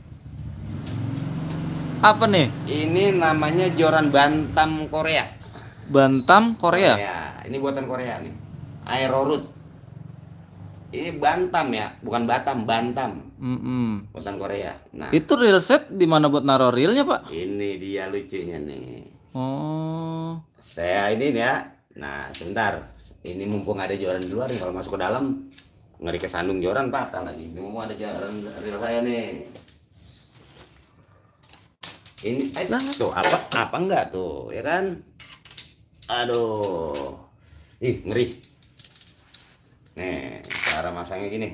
Apa nih? Ini namanya joran Bantam Korea. Bantam Korea. Ini buatan Korea nih. Aeroroot. Ini Bantam ya, bukan Batam, Bantam. Buatan Korea. Nah, itu reel set di mana buat naruh reelnya Pak? ini dia lucunya nih. Oh. Saya ini ya. Nah, sebentar. Ini mumpung ada joran di luar nih, kalau masuk ke dalam ngeri kesandung joran patah lagi. Ini mumpung ada joran reel saya nih. Ini tuh apa enggak tuh, ya kan? Aduh. Ih, ngeri. Nih, cara masangnya gini.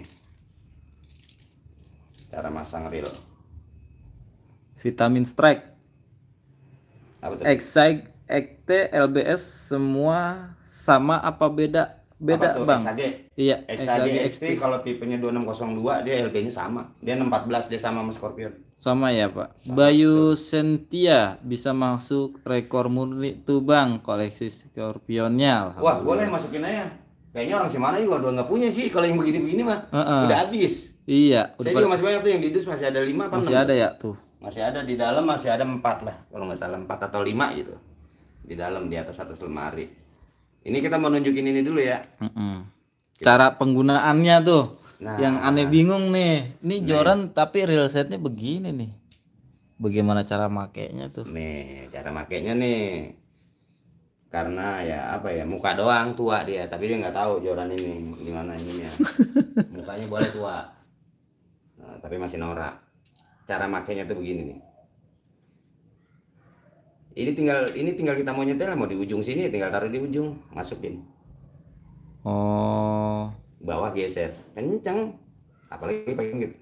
Cara masang reel. Vitamin Strike. Apa tuh? Excite, ECT, LBS semua sama apa beda? Beda Bang. XAG? Iya, XAG XT kalau tipenya 2602 dia LB-nya sama. Dia 614, dia sama Scorpion. Sama ya Pak. Bayu Sentia bisa masuk rekor murni tuh Bang, koleksi Scorpionnya. Wah, boleh masukin aja. Kayaknya orang Semana juga udah nggak punya sih kalau yang begini-begini mah. Udah habis. Iya. Saya juga masih banyak tuh yang di dus masih ada 5 apa 6. Masih ada ya tuh. Masih ada di dalam, masih ada 4 lah. Kalau nggak salah 4 atau 5 gitu. Di dalam, di atas lemari. Ini kita mau nunjukin ini dulu ya. Cara penggunaannya tuh. Nah, yang aneh bingung nih. Ini joran tapi reel setnya begini nih. Bagaimana cara makainya tuh? Nih, cara makainya nih. Karena ya apa ya, muka doang tua dia, tapi dia nggak tahu joran ini gimana ininya. Mukanya boleh tua. Nah, tapi masih norak. Cara makainya tuh begini nih. Ini tinggal kita mau nyetel, mau di ujung sini tinggal taruh di ujung, masukin. Oh. Bawah geser, kenceng. Apalagi pakai gitu.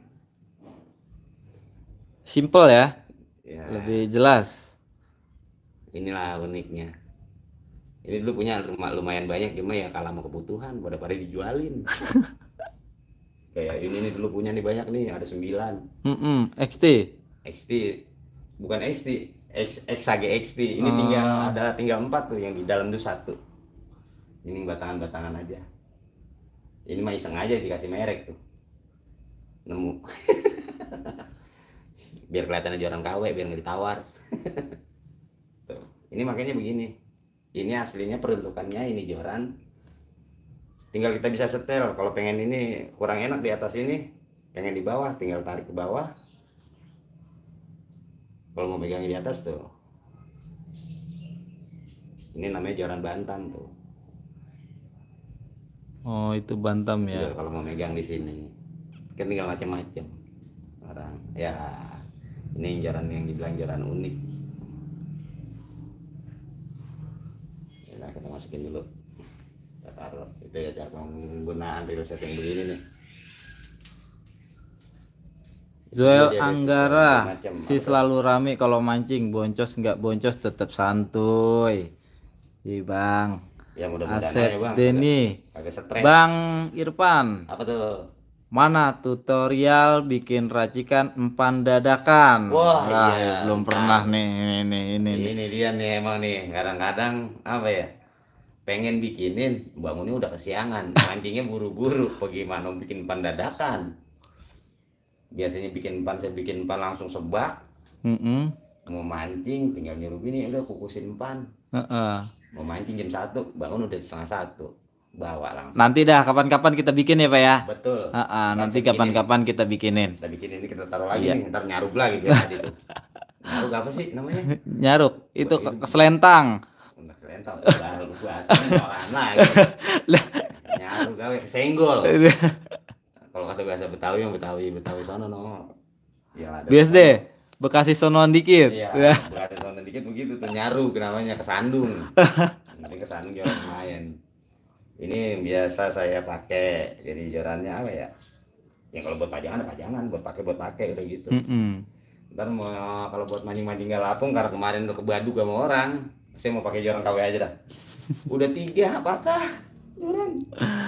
Simple ya. Ya. Lebih jelas. Inilah uniknya. Ini dulu punya lumayan banyak, cuma ya kalah sama kebutuhan, pada dijualin. Kayak ini dulu punya nih banyak nih, ada 9. XT. XT, bukan XT, XAG XT. Ini tinggal 4 tuh, yang di dalam tuh 1. Ini batangan-batangan aja. Ini mah iseng aja dikasih merek tuh. Nemu. Biar kelihatan joran KW, biar nggak ditawar. Tuh. Ini makanya begini. Ini aslinya peruntukannya ini joran. Tinggal kita bisa setel. Kalau pengen ini kurang enak di atas ini, pengen di bawah, tinggal tarik ke bawah. Kalau mau megangin di atas tuh. Ini namanya joran Bantam tuh. Oh, itu Bantam ya. Kalau mau megang di sini, kan tinggal macam-macam. Orang ya, ini joran yang dibilang joran unik. Nah, kita masukin dulu. Kita taruh. Itu ya cara penggunaan reel set yang begini nih. Zoel Anggara, si selalu rame kalau mancing, boncos nggak boncos tetap santuy. Iya Bang. Ya mudah-mudahan Asep aja, Bang. Denny. Bang Irfan. Apa tuh? Mana tutorial bikin racikan empan dadakan? Wah, iya. Belum pernah nih. Ini dia nih emang nih. Kadang-kadang apa ya? Pengen bikinin, bangunnya udah kesiangan. Mancingnya buru-buru. Bagaimana bikin empan dadakan? Biasanya saya bikin empan langsung sebak. Mau mancing, tinggal nyuruh bini, udah kukusin empan. Mau mancing jam 1, bangun udah 12:30. Bawa langsung. Nanti dah kapan-kapan kita bikin ya Pak ya. Betul. Nanti kapan-kapan kita bikinin. Kita bikin ini, kita taruh lagi nih, ntar nyaruk lagi kayak tadi tuh. Nyaruk apa sih namanya? Nyaruk, itu selentang. Selentang, baru bahasanya orang lagi. Nyaruk gawe senggol. kalau kata bahasa Betawi yang Betawi sono no. Ya ada. BSD, Bekasi sonoan dikit. Iya, berarti sono dikit begitu tuh nyaru namanya kesandung. Nanti kesandung joran lumayan. Ini biasa saya pakai jadi jorannya apa ya? Ya kalau buat pajangan ada pajangan, buat pakai udah gitu. Ntar mau kalau buat mancing-mancing galapung karena kemarin udah kebaduk sama orang, saya mau pakai joran KW aja dah. Udah 3 patah joran.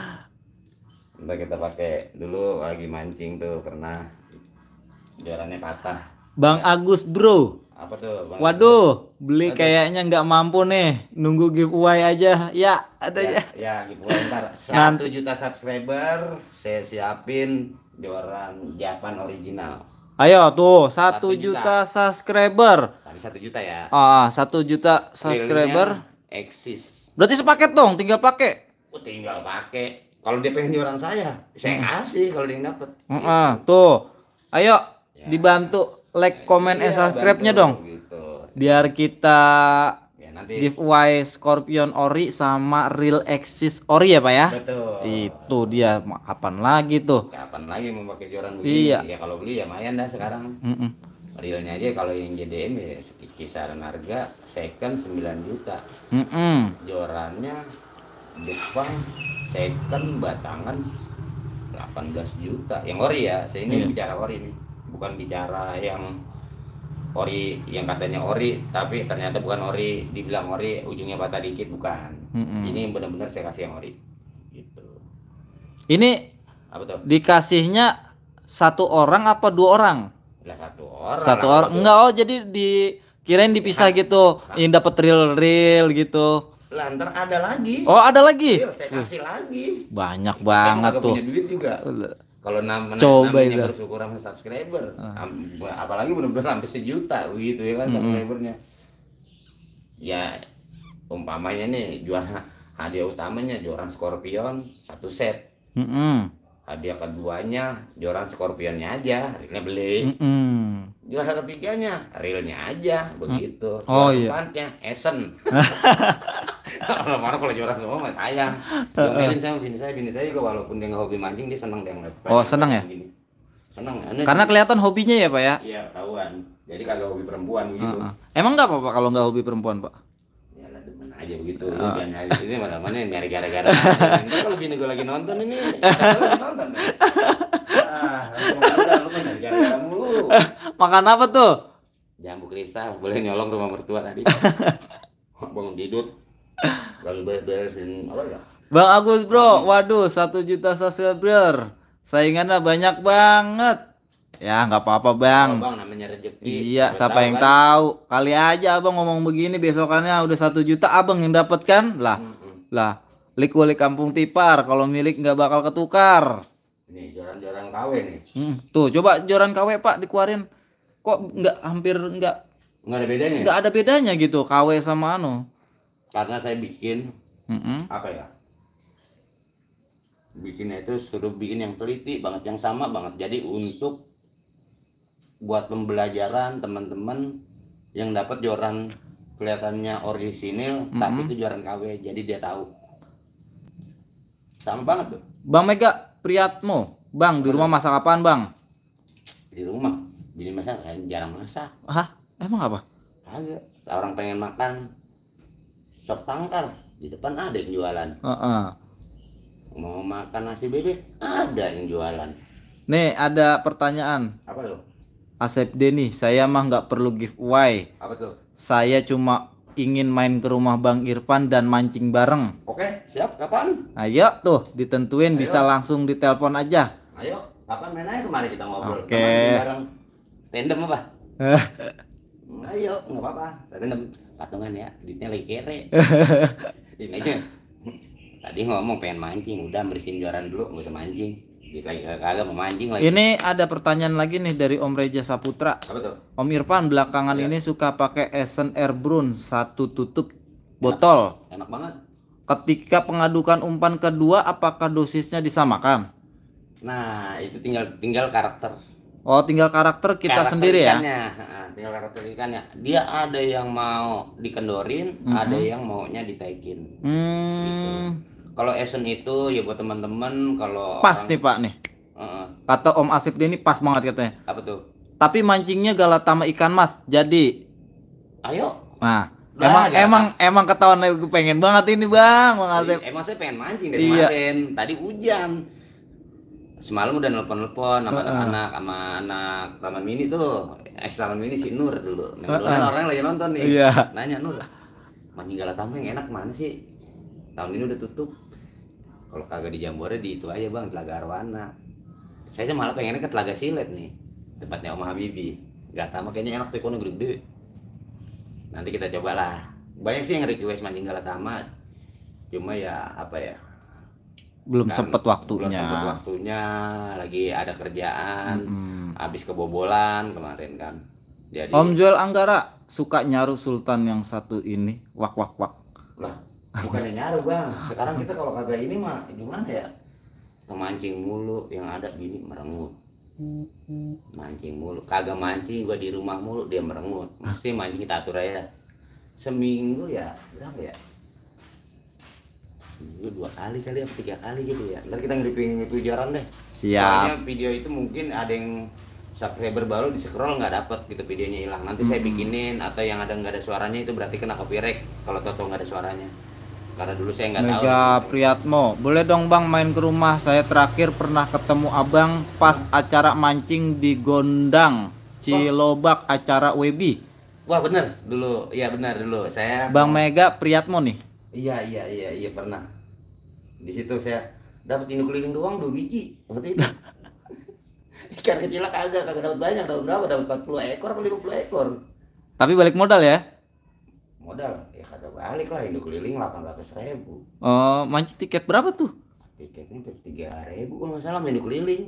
Ntar kita pakai dulu lagi mancing tuh pernah jorannya patah. Bang Agus bro. Apa tuh Bang? Waduh, beli kayaknya nggak mampu nih, nunggu giveaway aja. Ya, Ya, ya giveaway ntar 1 juta subscriber saya siapin joran Japan original. Ayo tuh 1 juta subscriber. Tapi 1 juta ya. 1 juta subscriber. Eksis. Berarti sepaket dong, tinggal pakai. Tinggal pakai. Kalau dia pengen joran saya kasih kalau dia yang dapet. Tuh, ayo Ya. dibantu like, comment, and subscribe-nya bantu, dong. Gitu. Biar kita Ya, nanti giveaway Scorpion ori sama Real Axis ori ya Pak ya. betul. Itu dia, kapan lagi tuh? Kapan lagi mau pakai joran begini? Iya. Ya kalau beli ya lumayan dah sekarang. Realnya aja kalau yang JDM ya kisaran harga second 9 juta. Jorannya Jepang second batangan 18 juta. Yang ori ya, saya ini bicara ori nih. Bukan bicara yang ori yang katanya ori tapi ternyata bukan ori, dibilang ori ujungnya patah dikit, bukan. Ini benar-benar saya kasih yang ori. Gitu. Ini Apa tuh? dikasihnya 1 orang apa 2 orang? Lah 1 orang. 1 orang. Enggak, jadi dikirain dipisah gitu. Yang dapat real gitu. Lah ntar ada lagi. Oh, ada lagi. Saya kasih lagi. Banyak Saya banget nggak tuh. punya duit juga. Kalau Coba namanya itu. bersyukur sama subscriber, apalagi benar-benar sampai 1 juta begitu ya kan subscribernya. Ya umpamanya nih hadiah utamanya joran Scorpion 1 set. Hadiah keduanya joran Scorpionnya aja, realnya beli. Juara ketiganya realnya aja begitu. Oh Juara iya. keempatnya Esen. Kalau joran semua mah sayang. Domelin sama bini saya juga walaupun dia nggak hobi mancing dia seneng dia ngeliat. Oh, seneng ya? Gini. Seneng. Karena kelihatan hobinya ya Pak ya. Iya tahuan. Jadi kagak hobi perempuan gitu. Emang nggak apa-apa kalau nggak hobi perempuan Pak? Ya lah demen aja begitu. Jangan nyari ini mana nyari gara-gara. Ntar kalau bini gue lagi nonton ini, kita lagi nonton. Lu kan nyari gara-gara mulu. Makan apa tuh? Jambu kristal, boleh nyolong rumah mertua tadi. Bangun tidur. Lagi beresin apa ya? Bang Agus bro, waduh 1 juta subscriber. Saingannya banyak banget. Ya nggak apa-apa bang. Bang namanya rezeki. Iya, siapa yang tahu? Kali aja abang ngomong begini besokannya udah 1 juta abang yang dapat kan? Lah, lik-walik kampung Tipar. Kalau milik nggak bakal ketukar. Ini joran-joran KW nih. Tuh coba joran KW Pak dikeluarin. Kok nggak Nggak ada bedanya. nggak ada bedanya gitu KW sama anu. Karena saya bikin apa ya? Bikinnya itu suruh bikin yang teliti banget, yang sama banget. Jadi untuk buat pembelajaran teman-teman yang dapat joran kelihatannya orisinil tapi itu joran KW, jadi dia tahu. Sama banget tuh. Bang Mega Priyatmo, Bang di rumah masak apaan Bang? Di rumah, bini masak jarang masak. Hah? Emang apa? Kagak. Orang pengen makan sop tangkar, di depan ada yang jualan. Mau makan nasi bebek, ada yang jualan. Nih ada pertanyaan. Apa tuh? Asep Denny, saya mah nggak perlu giveaway. Apa tuh? Saya cuma ingin main ke rumah Bang Irfan dan mancing bareng. Oke, siap. Kapan? Ayo tuh ditentuin, bisa langsung ditelepon aja. Ayo, kapan main aja kemarin kita ngobrol. Oke. Kita mancing bareng. Tandem apa? Ayo, nggak apa-apa. Tandem patungan ya, duitnya lagi kere. Ini aja. Tadi ngomong pengen mancing, udah bersihin joran dulu, nggak usah mancing. Lagi kagak mau mancing lagi. Ini ada pertanyaan lagi nih dari Om Reja Saputra. Apa tuh? Om Irfan belakangan ini suka pakai Esen Air Brun 1 tutup botol. Enak banget. Ketika pengadukan umpan kedua, apakah dosisnya disamakan? Nah, itu tinggal karakter. Oh, tinggal karakter kita sendiri ya? Tinggal karakter ikannya. Dia ada yang mau dikendorin, ada yang maunya ditaikin. Gitu. Kalau Esen itu ya buat teman-teman kalau Pas nih Pak nih. Heeh. Kata Om Asep ini pas banget katanya. Apa tuh? Tapi mancingnya Galatama ikan mas. Jadi, Ayo. nah, Lah, emang ketahuan gue pengen banget ini bang, Bang Asep. emang saya pengen mancing dari Iya. kemarin. Tadi hujan. Semalam udah nelpon-nelpon sama anak-anak, sama anak Taman Mini tuh. Taman Mini si Nur dulu. Nah, kebetulan orang lagi nonton nih. Iya. Nanya, Nur, mancing Galatama yang enak mana sih? Tahun ini udah tutup. Kalau kagak di Jambore di itu aja bang, Telaga Arwana. Saya malah pengennya ke Telaga Silet nih, tempatnya Om Habibi. Galatama kayaknya enak tuh, ikonnya gede-gede. Nanti kita cobalah. Banyak sih yang request mancing Galatama. Cuma ya apa ya? Belum Kan, sempet waktunya. belum sempet waktunya, lagi ada kerjaan. Habis kebobolan kemarin kan. Jadi Om Joel Anggara suka nyaru Sultan yang satu ini, wak wak wak. lah, bukannya nyaru bang. Sekarang kita kalau kagak ini mah gimana ya? Kemancing mulu, yang ada gini merengut. Mancing mulu, kagak mancing gua di rumah mulu dia merengut. Mesti mancing kita atur aja. Seminggu ya berapa ya? Seminggu 2 kali kali ya, 3 kali gitu ya. Ntar kita nge-review joran deh. Siap. Soalnya video itu mungkin ada yang subscriber baru di scroll nggak dapet gitu, videonya hilang. Nanti saya bikinin, atau yang ada nggak ada suaranya itu berarti kena copyright kalau toto nggak ada suaranya. Karena dulu saya nggak tahu. Mega Priyatmo, boleh dong bang main ke rumah. Saya terakhir pernah ketemu abang pas acara mancing di Gondang Cilobak, acara Webi. Wah bener dulu, iya benar dulu saya. Bang Mega Priyatmo nih. Iya pernah. Di situ saya dapat induk keliling doang 2 biji waktu itu. Ikan kecil kagak dapat banyak, dapat berapa? Dapat 40 ekor atau 50 ekor. Tapi balik modal ya. Modal ya kagak balik lah, induk keliling 800.000. Oh, mancing tiket berapa tuh? Tiketnya 3.000 kalau nggak salah, induk keliling.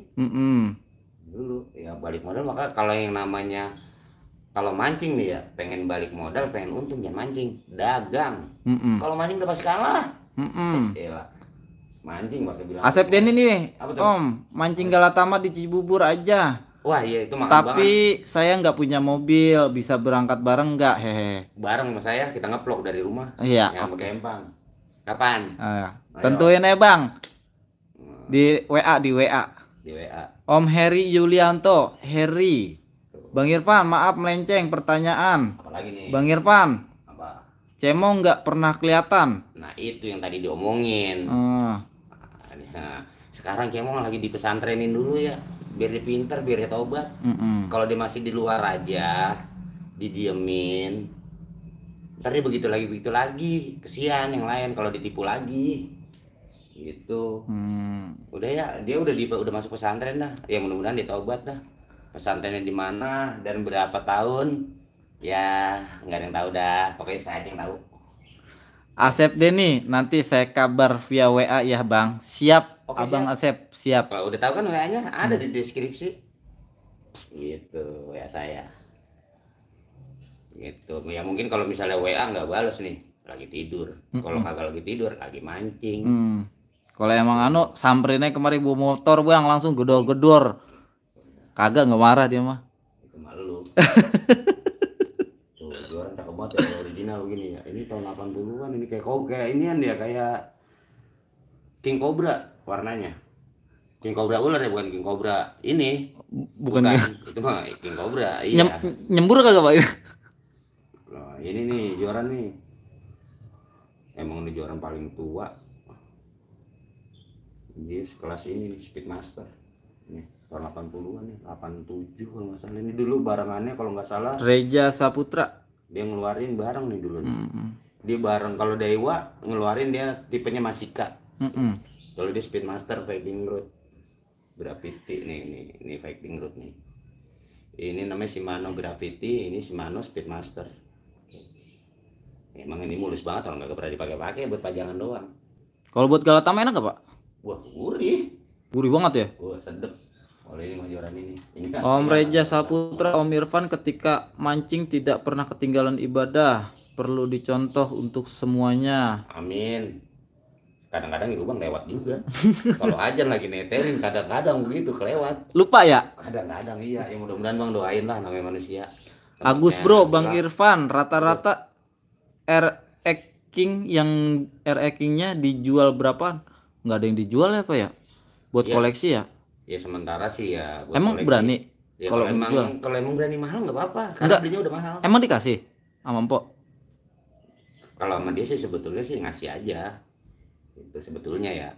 Dulu ya balik modal, maka kalau yang namanya kalau mancing nih ya pengen balik modal, pengen untung jangan mancing, dagang. Kalau mancing udah pasti kalah. Elah. Mancing pakai bilang. Asep Denny nih, Apa tuh? Om, mancing Galatama di Cibubur aja. Wah iya itu makan Tapi saya nggak punya mobil, bisa berangkat bareng nggak? Hehe. bareng sama saya, kita ngeplok dari rumah. Iya. Yang pakai empang. Kapan? Tentuin ya bang. Di WA, Di WA. Om Heri Yulianto, Heri. Bang Irfan, maaf melenceng pertanyaan. Apalagi nih? Bang Irfan, Apa? Cemong nggak pernah kelihatan. Nah itu yang tadi diomongin. Nah, sekarang Cemong lagi di pesantrenin dulu ya, biar dia pinter, biar dia taubat. Kalau dia masih di luar aja, didiemin, ntar dia begitu lagi, kesian yang lain kalau ditipu lagi, gitu. Udah ya, dia udah masuk pesantren dah, ya mudah-mudahan dia taubat dah. Pesantrennya di mana dan berapa tahun, ya nggak ada yang tahu dah, pokoknya saya aja yang tahu. Asep Denny, nanti saya kabar via WA ya bang. Siap. Oke, Abang siap. Asep, siap. Kalau udah tahu kan WA-nya ada di deskripsi. Gitu WA saya. Gitu. Ya mungkin kalau misalnya WA nggak balas nih, lagi tidur. Kalau kagak lagi tidur, lagi mancing. Kalau emang samperinnya kemarin bawa motor bang, langsung gedor-gedor. Kagak nggak marah dia mah. Itu malu. Tuh, jualan cakep banget ya, original begini ya. Ini tahun 80-an, ini kayak inian dia, kayak King Cobra warnanya. King Cobra ular ya, bukan King Cobra ini. Bukan. Itu mah King Cobra. Iya. Nyembur kagak pak? Nah, ini nih juaran nih. Emang ini juaran paling tua. Dia sekelas ini nih, Speedmaster. Nih, tahun 80-an nih, 87 kalau nggak salah. Ini dulu barangannya kalau nggak salah Reja Saputra. dia ngeluarin barang nih dulu. Dia barang, kalau Dewa ngeluarin dia tipenya Masika. Kalau dia Speedmaster Fighting Road Graffiti nih Fighting Road nih. Ini namanya Shimano Graffiti, ini Shimano Speedmaster. Emang ini mulus banget, orang nggak pernah dipakai-pakai, buat pajangan doang. Kalau buat Galatama enak gak pak? Wah gurih. Gurih banget ya? Wah sedep. Kalau ini mah joran ini. Om Reja Saputra, Om Irfan, ketika mancing tidak pernah ketinggalan ibadah. Perlu dicontoh untuk semuanya. Amin. Kadang-kadang ibu bang lewat juga. Kalau ajan lagi neterin, kadang-kadang begitu kelewat. Lupa ya? Kadang-kadang iya. Ya mudah-mudahan bang doain lah, namanya manusia. Agus bro, Bang Irfan, rata-rata RE King yang RE Kingnya dijual berapa? Nggak ada yang dijual ya pak ya? Buat Iya. koleksi ya? Ya sementara sih ya buat Emang koleksi. berani Ya kalau mau jual? kalau emang berani mahal nggak apa-apa, karena Enggak. belinya udah mahal. Emang dikasih sama Mpok? Kalau sama dia sih sebetulnya sih ngasih aja. Itu sebetulnya ya.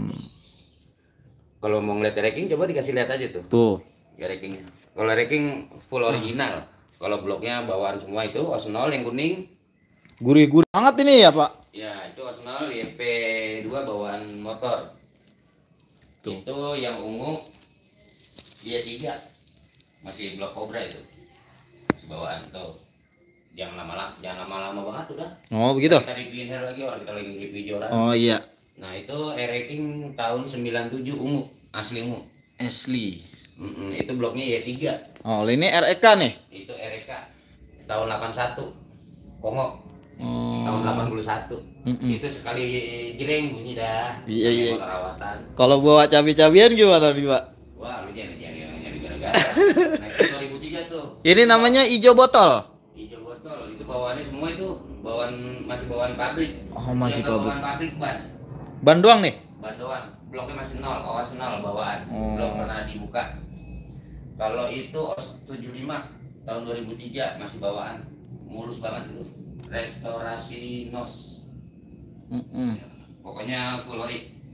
Kalau mau ngeliat ranking coba dikasih lihat aja tuh. Tuh. Ya rankingnya. Kalau ranking full original. Kalau bloknya bawaan semua itu Osnol yang kuning. Gurih-gurih banget ini ya, Pak. Ya, itu Osnol YP2 bawaan motor. Tuh. Itu yang ungu Y3. Masih blok Cobra itu. Masih bawaan tuh. Jangan lama-lama banget udah. Oh, begitu. Kita reviewin lagi, orang kita lagi review Joran. Oh iya. Nah, itu ranking tahun 97 ungu, asli ungu. Asli. Itu bloknya Y3. Oh, ini REK nih. Itu RK tahun 81. Kongok. Oh. Tahun 81. Itu sekali jreng bunyi dah. Iya, iya. Perawatan. Kalau bawa cabai-cabian gimana nih, Pak? Wah, lu jangan nyari gara-gara. Nah, itu 2003 tuh. Ini namanya ijo botol. Hijau botol. Itu bawaannya semua itu masih bawaan pabrik. Oh, masih Yang nggak pabrik. Bawaan pabrik ban. Ban doang nih. Ban doang. Bloknya masih nol, OS nol bawaan. Oh. Belum pernah dibuka. Kalau itu OS 75 tahun 2003 masih bawaan. Mulus banget itu. Restorasi NOS. Pokoknya full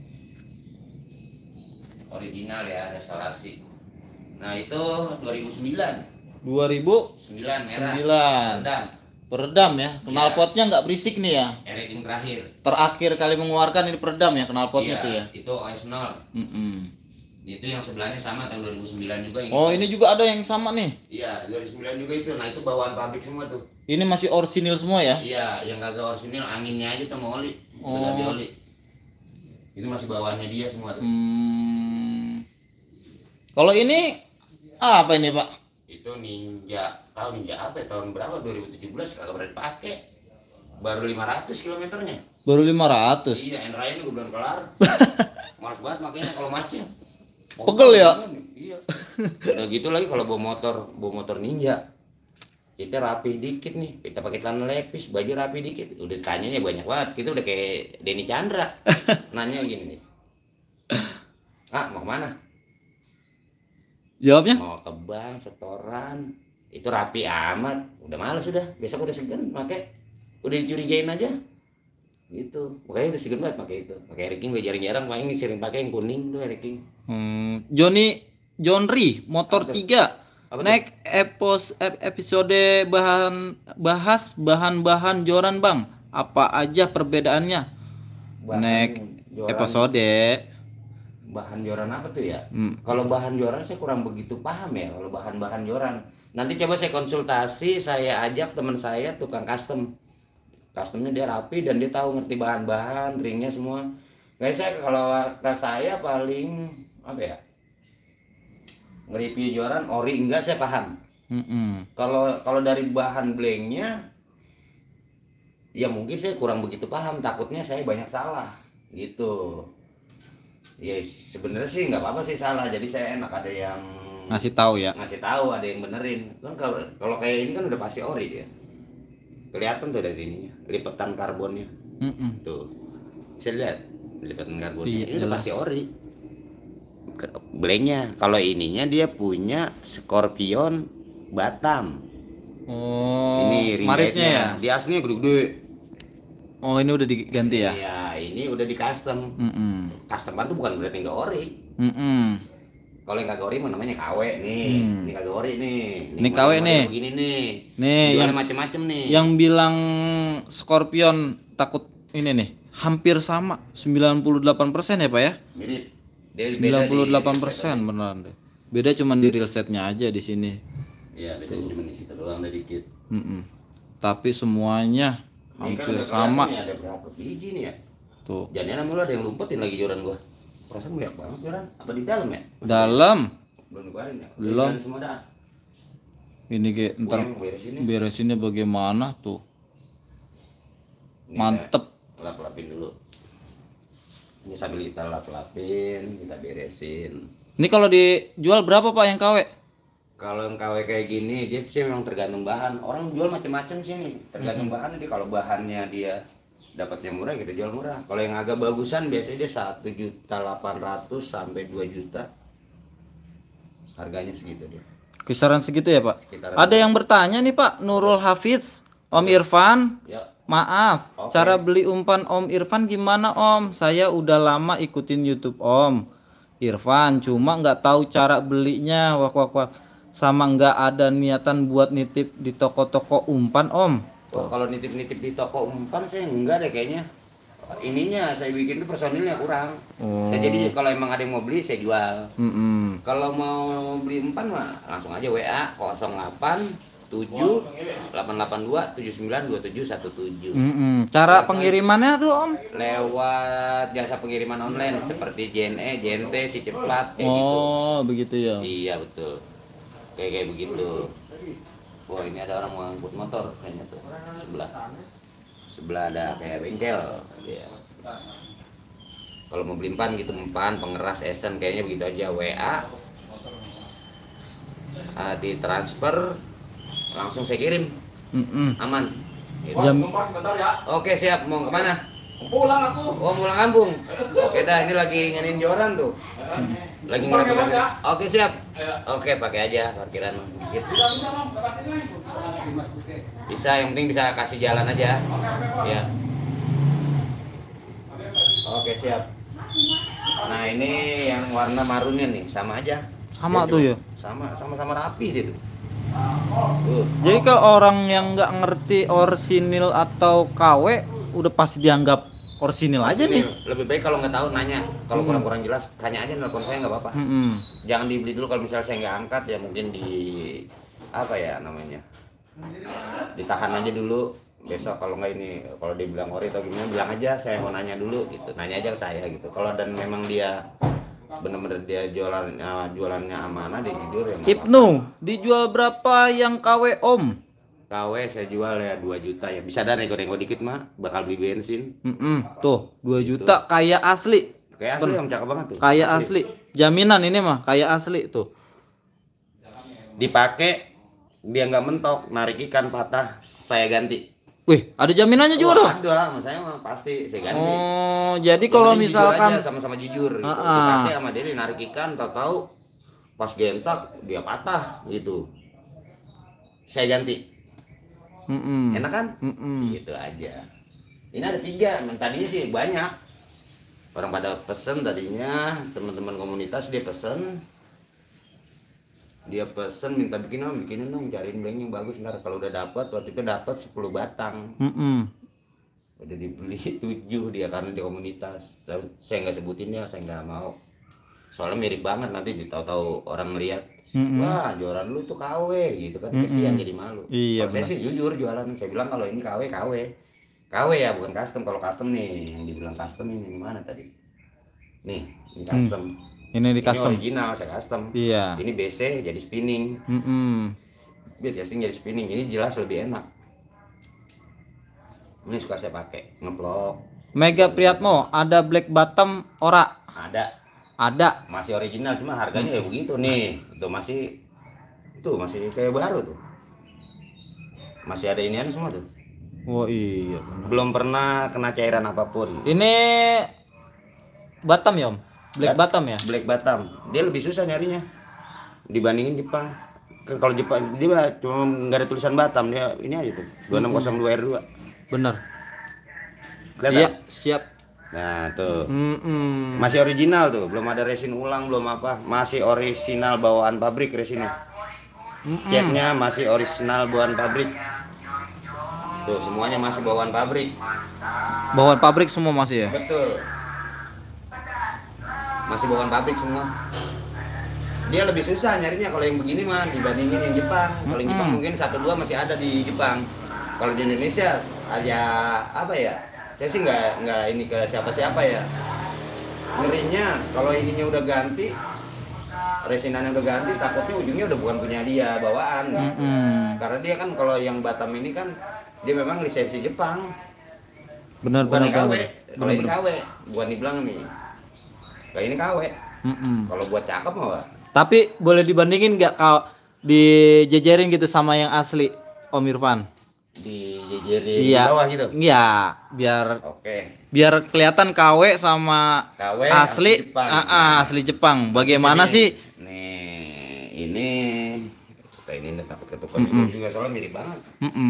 original ya, restorasi. Nah, itu 2009. 2009 merah. Redam. Peredam ya. Knalpotnya nggak berisik nih ya. Rating terakhir. Terakhir kali mengeluarkan ini peredam ya knalpotnya tuh ya. Itu OS 0. Itu yang sebelahnya sama tahun 2009 juga. Oh, ini juga ada yang sama nih. Iya, 2009 juga itu. Nah, itu bawaan pabrik semua tuh. Ini masih orisinil semua ya? Iya, yang kagak orisinil anginnya aja tuh mau oli. Udah ganti oli. Itu masih bawaannya dia semua tuh. Kalau ini apa ini, Pak? Itu Ninja, tahu Ninja apa ya? Tahun berapa? 2017 kagak pernah dipakai. Baru 500 kilometernya. Baru 500. Iya, Enrain gue belum kelar. Males banget makanya kalau macet. Pegel ya? Iya. Udah gitu lagi kalau bawa motor Ninja. Kita rapi dikit nih, kita pakai celana lepis, baju rapi dikit. Udah tanyanya banyak banget. Kita udah kayak Denny Chandra. Nanya gini nih. Ah, mau kemana? Jawabnya? Mau ke bank, setoran. Itu rapi amat. Udah males udah. Besok udah segan pakai. Udah dicurigain aja. Gitu. Makanya udah segan banget pakai itu. Pakai Eriking gue jarang-jarang, paling sering pakai yang kuning tuh Eriking. Johnry motor 3. Naik episode bahas bahan-bahan joran, Bang. Apa aja perbedaannya? Naik episode bahan joran apa tuh ya? Kalau bahan joran saya kurang begitu paham ya. Kalau bahan-bahan joran, nanti coba saya konsultasi, saya ajak teman saya tukang customnya dia rapi dan dia tahu ngerti bahan-bahan, ringnya semua. Kayak saya paling apa ya? Nge-review joran ori enggak saya paham. Kalau dari bahan blanknya ya mungkin saya kurang begitu paham, takutnya saya banyak salah gitu. Ya sebenarnya sih nggak apa-apa sih salah, jadi saya enak ada yang ngasih tahu ya. Ngasih tahu, ada yang benerin. Kan kalau kayak ini kan udah pasti ori dia. Kelihatan tuh dari ininya, lipatan karbonnya. Tuh. Bisa lihat lipatan karbonnya. Iya, ini udah pasti ori. Blanknya, kalau ininya dia punya Scorpion Batam. Oh, ini maritnya ya? Dia aslinya gede-gede. Oh, ini udah diganti ya? Iya, ini udah di custom. Custom tuh bukan berarti nggak ori. Kalau yang kagak ori mah namanya KW nih. Ini kagak ori nih. Ini KW nih. Begini nih. Nih, yang macem-macem nih. Yang bilang Scorpion takut ini nih, hampir sama 98% ya, Pak ya? Mirip. 98% beneran deh. Beda cuma di real setnya aja di sini. Iya, beda cuma di situ doang, ada dikit. Tapi semuanya hampir sama. Ini ada berapa biji nih ya? Tuh. Jangan mulu ada yang lumpetin lagi joran gua. Perasaan banyak banget joran. Apa di dalam ya? Dalam. Belum dikeluarin ya? Belum. Semua dah. Ini kayak ntar beresinnya bagaimana tuh? Mantep. Lap-lapin dulu. Ini sambil kita lap-lapin, kita beresin. Ini kalau dijual berapa, Pak, yang KW? Kalau yang KW kayak gini, dia sih memang tergantung bahan. Orang jual macam-macam sih nih, tergantung bahannya. Dia kalau bahannya dia dapatnya murah, kita jual murah. Kalau yang agak bagusan biasanya dia 1.800.000 sampai 2 juta. harganya segitu dia. Kisaran segitu ya Pak. Sekitaran Ada yang bertanya nih Pak, Nurul Hafiz, Om Irfan. Ya. Maaf, Oke. cara beli umpan Om Irfan gimana Om? Saya udah lama ikutin YouTube Om Irfan, cuma nggak tahu cara belinya. Wak wak wak. Sama nggak ada niatan buat nitip di toko-toko umpan Om. Wah, kalau nitip-nitip di toko umpan saya enggak deh kayaknya. Ininya saya bikin tuh personilnya kurang. Saya jadi kalau emang ada yang mau beli saya jual. Kalau mau beli umpan mah langsung aja WA 08 7 882 79 27 17. Cara pengirimannya tuh Om? Lewat jasa pengiriman online seperti JNE, JNT, si Ceplat kayak gitu. Oh, begitu ya. Iya betul. Kayak begitu. Wah, ini ada orang mau angkut motor kayaknya tuh sebelah ada kayak bengkel. Iya. Kalau mau beli umpan gitu, umpan, pengeras, esen kayaknya begitu aja WA. Ditransfer langsung saya kirim. Aman. Gitu. Oke siap, mau kemana? Pulang aku. Oh pulang kampung. Oke dah, ini lagi nginin joran tuh. Lagi ngerapiin. Oke siap. Oke pakai aja parkiran. Gitu. Bisa, yang penting bisa kasih jalan aja. Ya. Oke siap. Nah ini yang warna marunnya nih sama aja. Sama tuh ya. Sama rapi dia tuh. Jadi kalau orang yang nggak ngerti orsinil atau KW udah pasti dianggap orsinil aja nih. Lebih baik kalau nggak tahu nanya. Kalau kurang jelas tanya aja, nelpon saya nggak apa-apa. Jangan dibeli dulu, kalau misalnya saya nggak angkat ya mungkin di apa ya namanya, ditahan aja dulu. Besok kalau nggak ini, kalau dia bilang ori atau gimana, bilang aja saya mau nanya dulu gitu. Nanya aja ke saya gitu. Kalau dan memang dia bener-bener dia jualannya amanah, dia jujur ya. Ibnu, dijual berapa yang KW Om? KW saya jual ya 2 juta ya. Bisa ada nego-nego dikit mah, bakal beli bensin. Tuh 2 juta kayak asli. Kayak asli yang cakep banget tuh. Kayak asli. Jaminan ini mah kayak asli tuh. Dipakai dia nggak mentok, narik ikan patah, saya ganti. Wih, ada jaminannya juga dong? Ada, sama saya mah pasti saya ganti. Oh, jadi kalau misalkan sama-sama jujur gitu. Dipakai sama dia, narik ikan, tahu-tahu pas gentak dia patah gitu. Saya ganti. Enak kan? Gitu aja. Ini ada 3, tadinya sih banyak. Orang pada pesen tadinya, teman-teman komunitas dia pesen. Dia pesen minta bikinin dong, cariin blank yang bagus. Ntar kalau udah dapat, waktu itu dapat 10 batang. Udah dibeli 7 dia karena di komunitas. Saya nggak sebutin ya, saya nggak mau. Soalnya mirip banget, nanti tahu-tahu orang lihat. Wah, jualan lu tuh KW gitu kan, kesian jadi malu. Iya, saya sih jujur jualan, saya bilang kalau ini KW ya, bukan custom. Kalau custom nih, yang dibilang custom ini gimana tadi? Nih, ini custom. Ini custom. Ini original, saya custom. Iya. Ini BC jadi spinning. Biar casing jadi spinning, ini jelas lebih enak. Ini suka saya pakai, ngeplok. Mega Priyatmo, ada black bottom ora? Ada. Masih original, cuma harganya ya begitu nih. Itu masih kayak baru tuh. Masih ada inian semua tuh. Oh iya benar. Belum pernah kena cairan apapun. Ini Batam ya Om? Black Batam ya? Black Batam. Dia lebih susah nyarinya dibandingin Jepang. Kan kalau Jepang dia cuma nggak ada tulisan Batam, dia ini aja tuh 2602 R2. Bener. Kelihatan? Iya, siap. Nah tuh. Masih original tuh, belum ada resin ulang, belum apa. Masih original bawaan pabrik resinnya. Catnya masih original bawaan pabrik. Tuh semuanya masih bawaan pabrik. Bawaan pabrik semua masih ya? Betul. Masih bawaan pabrik semua. Dia lebih susah nyarinya kalau yang begini mah dibandingin yang Jepang. Kalau yang Jepang mungkin 1-2 masih ada di Jepang. Kalau di Indonesia aja apa ya? Saya sih nggak ini ke siapa-siapa ya. Ngerinya kalau ininya udah ganti, resinannya udah ganti, takutnya ujungnya udah bukan punya dia bawaan. Karena dia kan kalau yang Batam ini kan dia memang lisensi Jepang. Benar. Kalau ini KW, bukan dibilang nih. Kayak ini KW. Kalau buat cakep mah. Tapi boleh dibandingin nggak kalau dijejerin gitu sama yang asli Om Irfan? Dijejerin di bawah gitu. Iya, biar kelihatan KW sama KW asli Jepang. Asli Jepang. Bagaimana sih? Nih, Ini kayak ini takut ketukan juga soalnya mirip banget.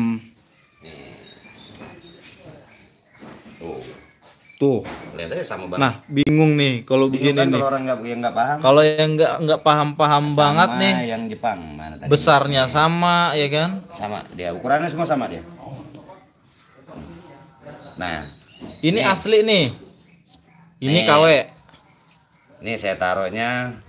Tuh. Lihat aja sama banget. Nah, bingung nih kalau begini kan, nih. kalau orang nggak paham. Kalau yang nggak paham banget nih. Yang Jepang mana tadi? Besarnya sama ya kan? Sama dia, ukurannya semua sama dia. Nah, ini asli nih. Ini KW. Ini saya taruhnya.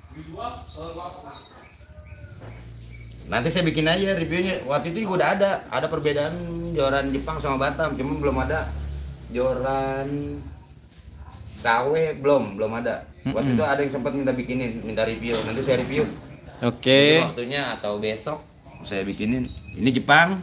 Nanti saya bikin aja reviewnya. Waktu itu juga udah ada perbedaan joran Jepang sama Batam, cuma belum ada joran KW, belum ada. Waktu itu ada yang sempat minta review. Nanti saya review. Oke. Waktunya atau besok saya bikinin. Ini Jepang.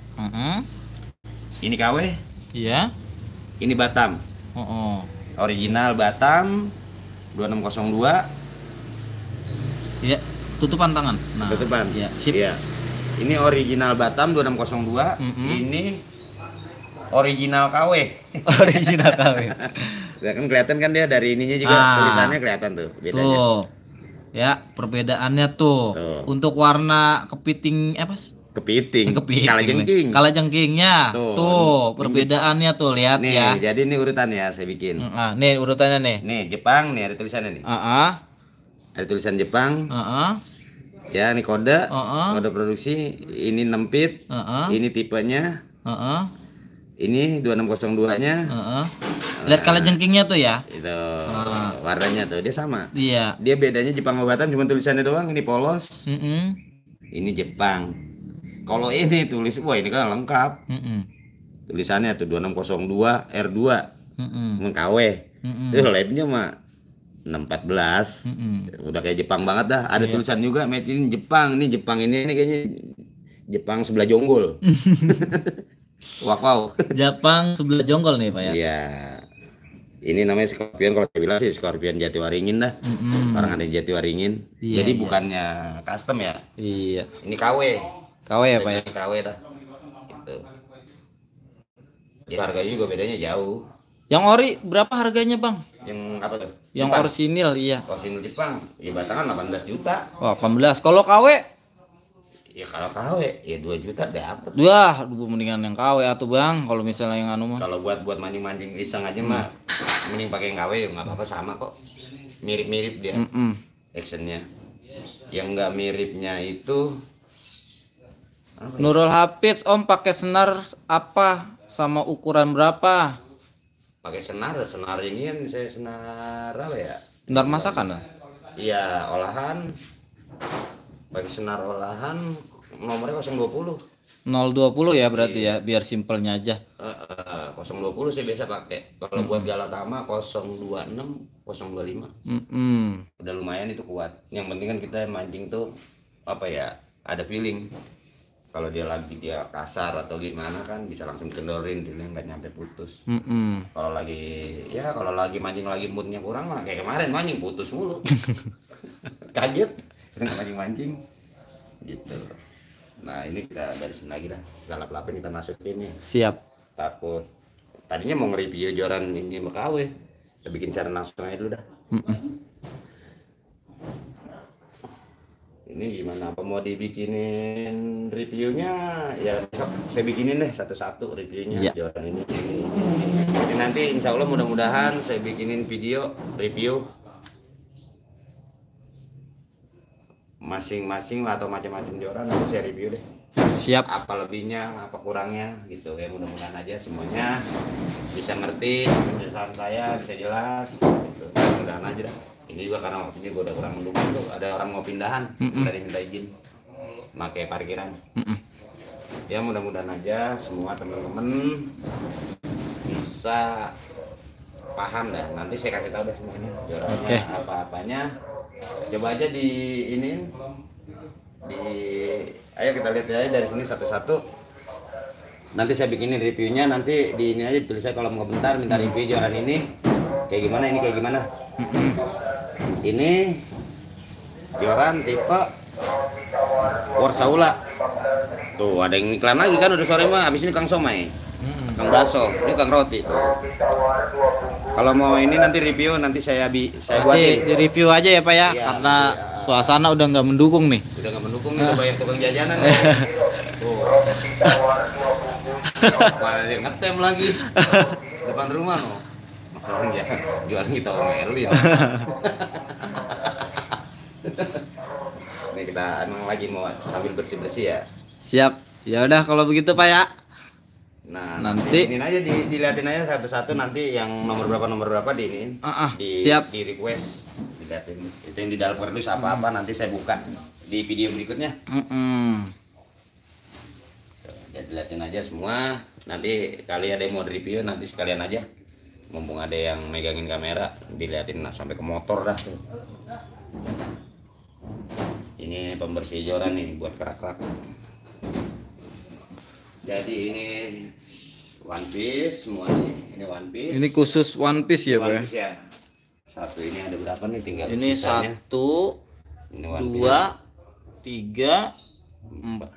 Ini KW. Iya. Ini Batam. Original Batam 2602. Iya, tutupan tangan. Nah, tutupan. Iya, sip. Iya. Ini original Batam 2602. Ini original KW. Original KW. Ya kan kelihatan kan dia dari ininya juga tulisannya kelihatan tuh bedanya. Tuh. Ya, perbedaannya tuh. Untuk warna kepiting apa? Kepiting. Kalajengkingnya. Tuh, perbedaannya tuh lihat nih, ya. Jadi ini urutannya saya bikin. Nih urutannya nih. Nih Jepang nih ada tulisannya nih. Ada tulisan Jepang. Ya, ini kode. Kode produksi. Ini 6 feet. Ini tipenya. Ini 2602-nya. Lihat kalajengkingnya tuh ya. Itu warnanya tuh dia sama. Iya. Dia bedanya Jepang sama Batam cuma tulisannya doang. Ini polos. Ini Jepang. Kalau ini tulis, wah ini kan lengkap. Tulisannya tuh 2602 R2 KW. Itu labnya mah 614. Udah kayak Jepang banget dah. Ada tulisan juga made in Jepang. Ini Jepang ini kayaknya Jepang sebelah Jonggol. Wow. Jepang sebelah Jonggol nih Pak ya. Iya. Ini namanya Scorpion, kalau saya bilang sih Scorpion Jatiwaringin dah. Orang ada Jatiwaringin. Jadi bukannya custom ya. Iya. Ini KW. KW ya Pak ya. KW dah. Gitu. Ya, harganya juga bedanya jauh. Yang ori berapa harganya Bang? Yang apa tuh? Yang Jepang. orisinil iya. Orisinil Jepang. Ya batangan 18 juta. Wah, 18. Kalau KW? Ya kalau KW ya 2 juta dapat. Wah, mendingan yang KW atau Bang kalau misalnya yang anu mah. Kalau buat mancing-mancing iseng aja mah mending pakai yang KW ya nggak apa-apa sama kok. Mirip-mirip dia. Actionnya. Yang nggak miripnya itu apa ya? Nurul Hafiz Om pakai senar apa sama ukuran berapa? Pakai senar ini kan saya senar apa ya? Senar masakan lah. Iya, olahan. Pakai senar olahan nomornya 020. 020 ya berarti ya, biar simpelnya aja. 020 saya biasa pakai. Kalau buat Galatama 026, 025. Udah lumayan itu kuat. Yang penting kan kita mancing tuh apa ya? Ada feeling. Kalau dia kasar atau gimana kan bisa langsung kendorin, dia nggak nyampe putus. Kalau lagi mancing lagi moodnya kurang mah kayak kemarin mancing putus mulu. Kaget. Mancing gitu. Nah ini kita barisin lagi dah, lap-lapin kita masukin nih. Siap. Takut tadinya mau nge-review joran ini sama KW, kita bikin cara langsung aja dulu dah. Ini gimana, apa mau dibikinin reviewnya ya saya bikinin deh satu-satu reviewnya joran ini. Jadi nanti insya Allah mudah-mudahan saya bikinin video review masing-masing atau macam-macam joran, nanti saya review deh. Siap. Apa lebihnya, apa kurangnya gitu ya. Mudah-mudahan aja semuanya bisa ngerti penjelasan saya, bisa jelas gitu. Mudah-mudahan aja dah. Ini juga karena waktunya gue udah kurang mendukung tuh, ada orang mau pindahan dari minta izin pakai parkiran. Ya mudah-mudahan aja semua teman-teman bisa paham dah. Nanti saya kasih tahu deh semuanya jorannya apa-apanya. Coba aja ayo kita lihat aja dari sini satu-satu. Nanti saya bikinin reviewnya, nanti di ini aja tulis saya kalau mau bentar minta review joran ini kayak gimana, ini kayak gimana. Ini joran tipe Warsaula. Tuh ada yang iklan lagi kan udah sore mah, habis ini Kang Somai. Kang Baso, ini Kang Roti tuh. Kalau mau ini nanti review nanti saya buatin. Di review aja ya Pak ya, iya, karena suasana udah nggak mendukung nih. Udah nggak mendukung nih, udah bayar tukang jajanan. Tuh. Malah dia ngetem lagi depan rumah no. Masa orang ya jualan kita omelin. Nih kita lagi mau sambil bersih-bersih ya. Siap. Ya udah kalau begitu Pak ya. Nah, nanti ini aja dilihatin aja satu-satu, nanti yang nomor berapa di siap. Di request dilihatin. Itu yang di dalam kardus apa-apa nanti saya buka di video berikutnya. Ya, dilihatin aja semua. Nanti kali ada yang mau review nanti sekalian aja. Mumpung ada yang megangin kamera, dilihatin sampai ke motor dah. Ini pembersih joran nih buat kerak-kerak. Jadi ini one piece semua nih. Ini one piece. Ini khusus one piece ya, Pak? One piece ya. Satu ini ada berapa nih, tinggal ini sisanya. 1 2 3 4 5 6 7 8 9 10 11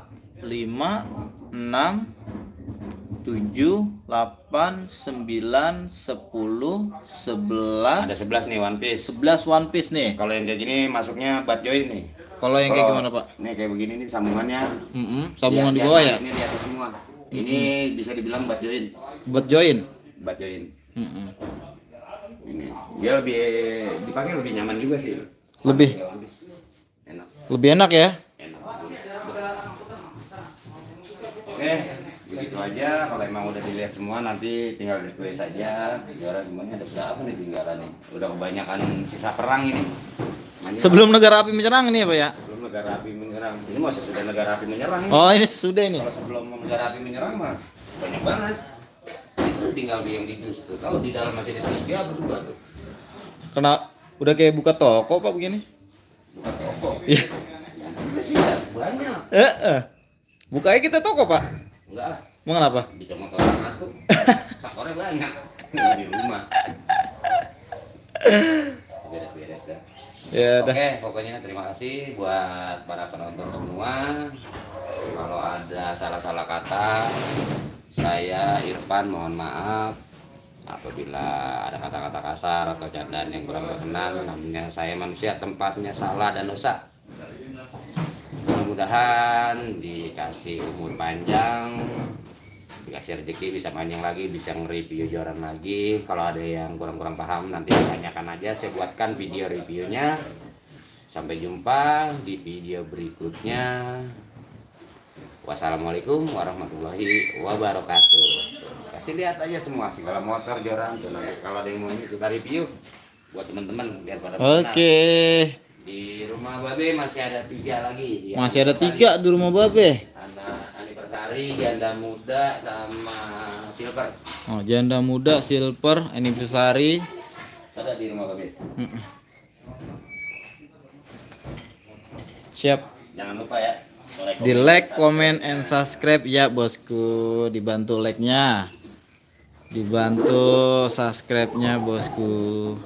Ada 11 nih one piece. 11 one piece nih. Kalau yang kayak gini masuknya butt joint nih. Kalau yang kayak gimana, Pak? Ini kayak begini nih sambungannya. Sambungan di bawah ya? Ini di atas semua. Ini bisa dibilang butt joint. Butt joint. Butt joint. Ini dia lebih dipakai, lebih nyaman juga sih. Lebih. Enak. Lebih enak ya? Enak. Oke, begitu aja. Kalau emang udah dilihat semua nanti tinggal request saja. Joran semuanya ada berapa nih tinggalan nih? Udah kebanyakan sisa perang ini. Sebelum negara api menyerang ini ya, Pak ya? Sebelum negara api menyerang. Ini masa sudah negara api menyerang. Oh, ini sudah ini. Kalau sebelum negara api menyerang mah banyak banget. Itu tinggal yang di dus tuh. Kalau di dalam masih ada 3 berdua tuh. Kena udah kayak buka toko Pak begini. Bukan toko. Iya. Juga sih ya, banyak. Bukanya kita toko, Pak. Enggak ah. Mau kenapa? Di motor orang tuh. Sakornya banyak. Di rumah. Beres-beres dah. Ya udah. Oke, pokoknya terima kasih buat para penonton semua. Kalau ada salah-salah kata, saya Irfan mohon maaf apabila ada kata-kata kasar atau candaan yang kurang berkenan. Namanya saya manusia, tempatnya salah dan dosa. Mudah-mudahan dikasih umur panjang, dikasih rezeki, bisa panjang lagi, bisa nge-review joran lagi. Kalau ada yang kurang-kurang paham nanti tanyakan aja, saya buatkan video reviewnya. Sampai jumpa di video berikutnya. Wassalamualaikum warahmatullahi wabarakatuh. Kasih lihat aja semua segala motor joran tuh, nanti kalau ada yang mau ini kita review buat teman-teman biar pada Oke. Di rumah Babe masih ada 3 lagi. Masih ada 3 di rumah Babe. Anak anniversary, janda muda sama silver. Oh, janda muda, silver, anniversary. Ada di rumah Babe. Siap. Jangan lupa ya. Di like, comment, and subscribe ya bosku. Dibantu like-nya. Dibantu subscribe-nya bosku.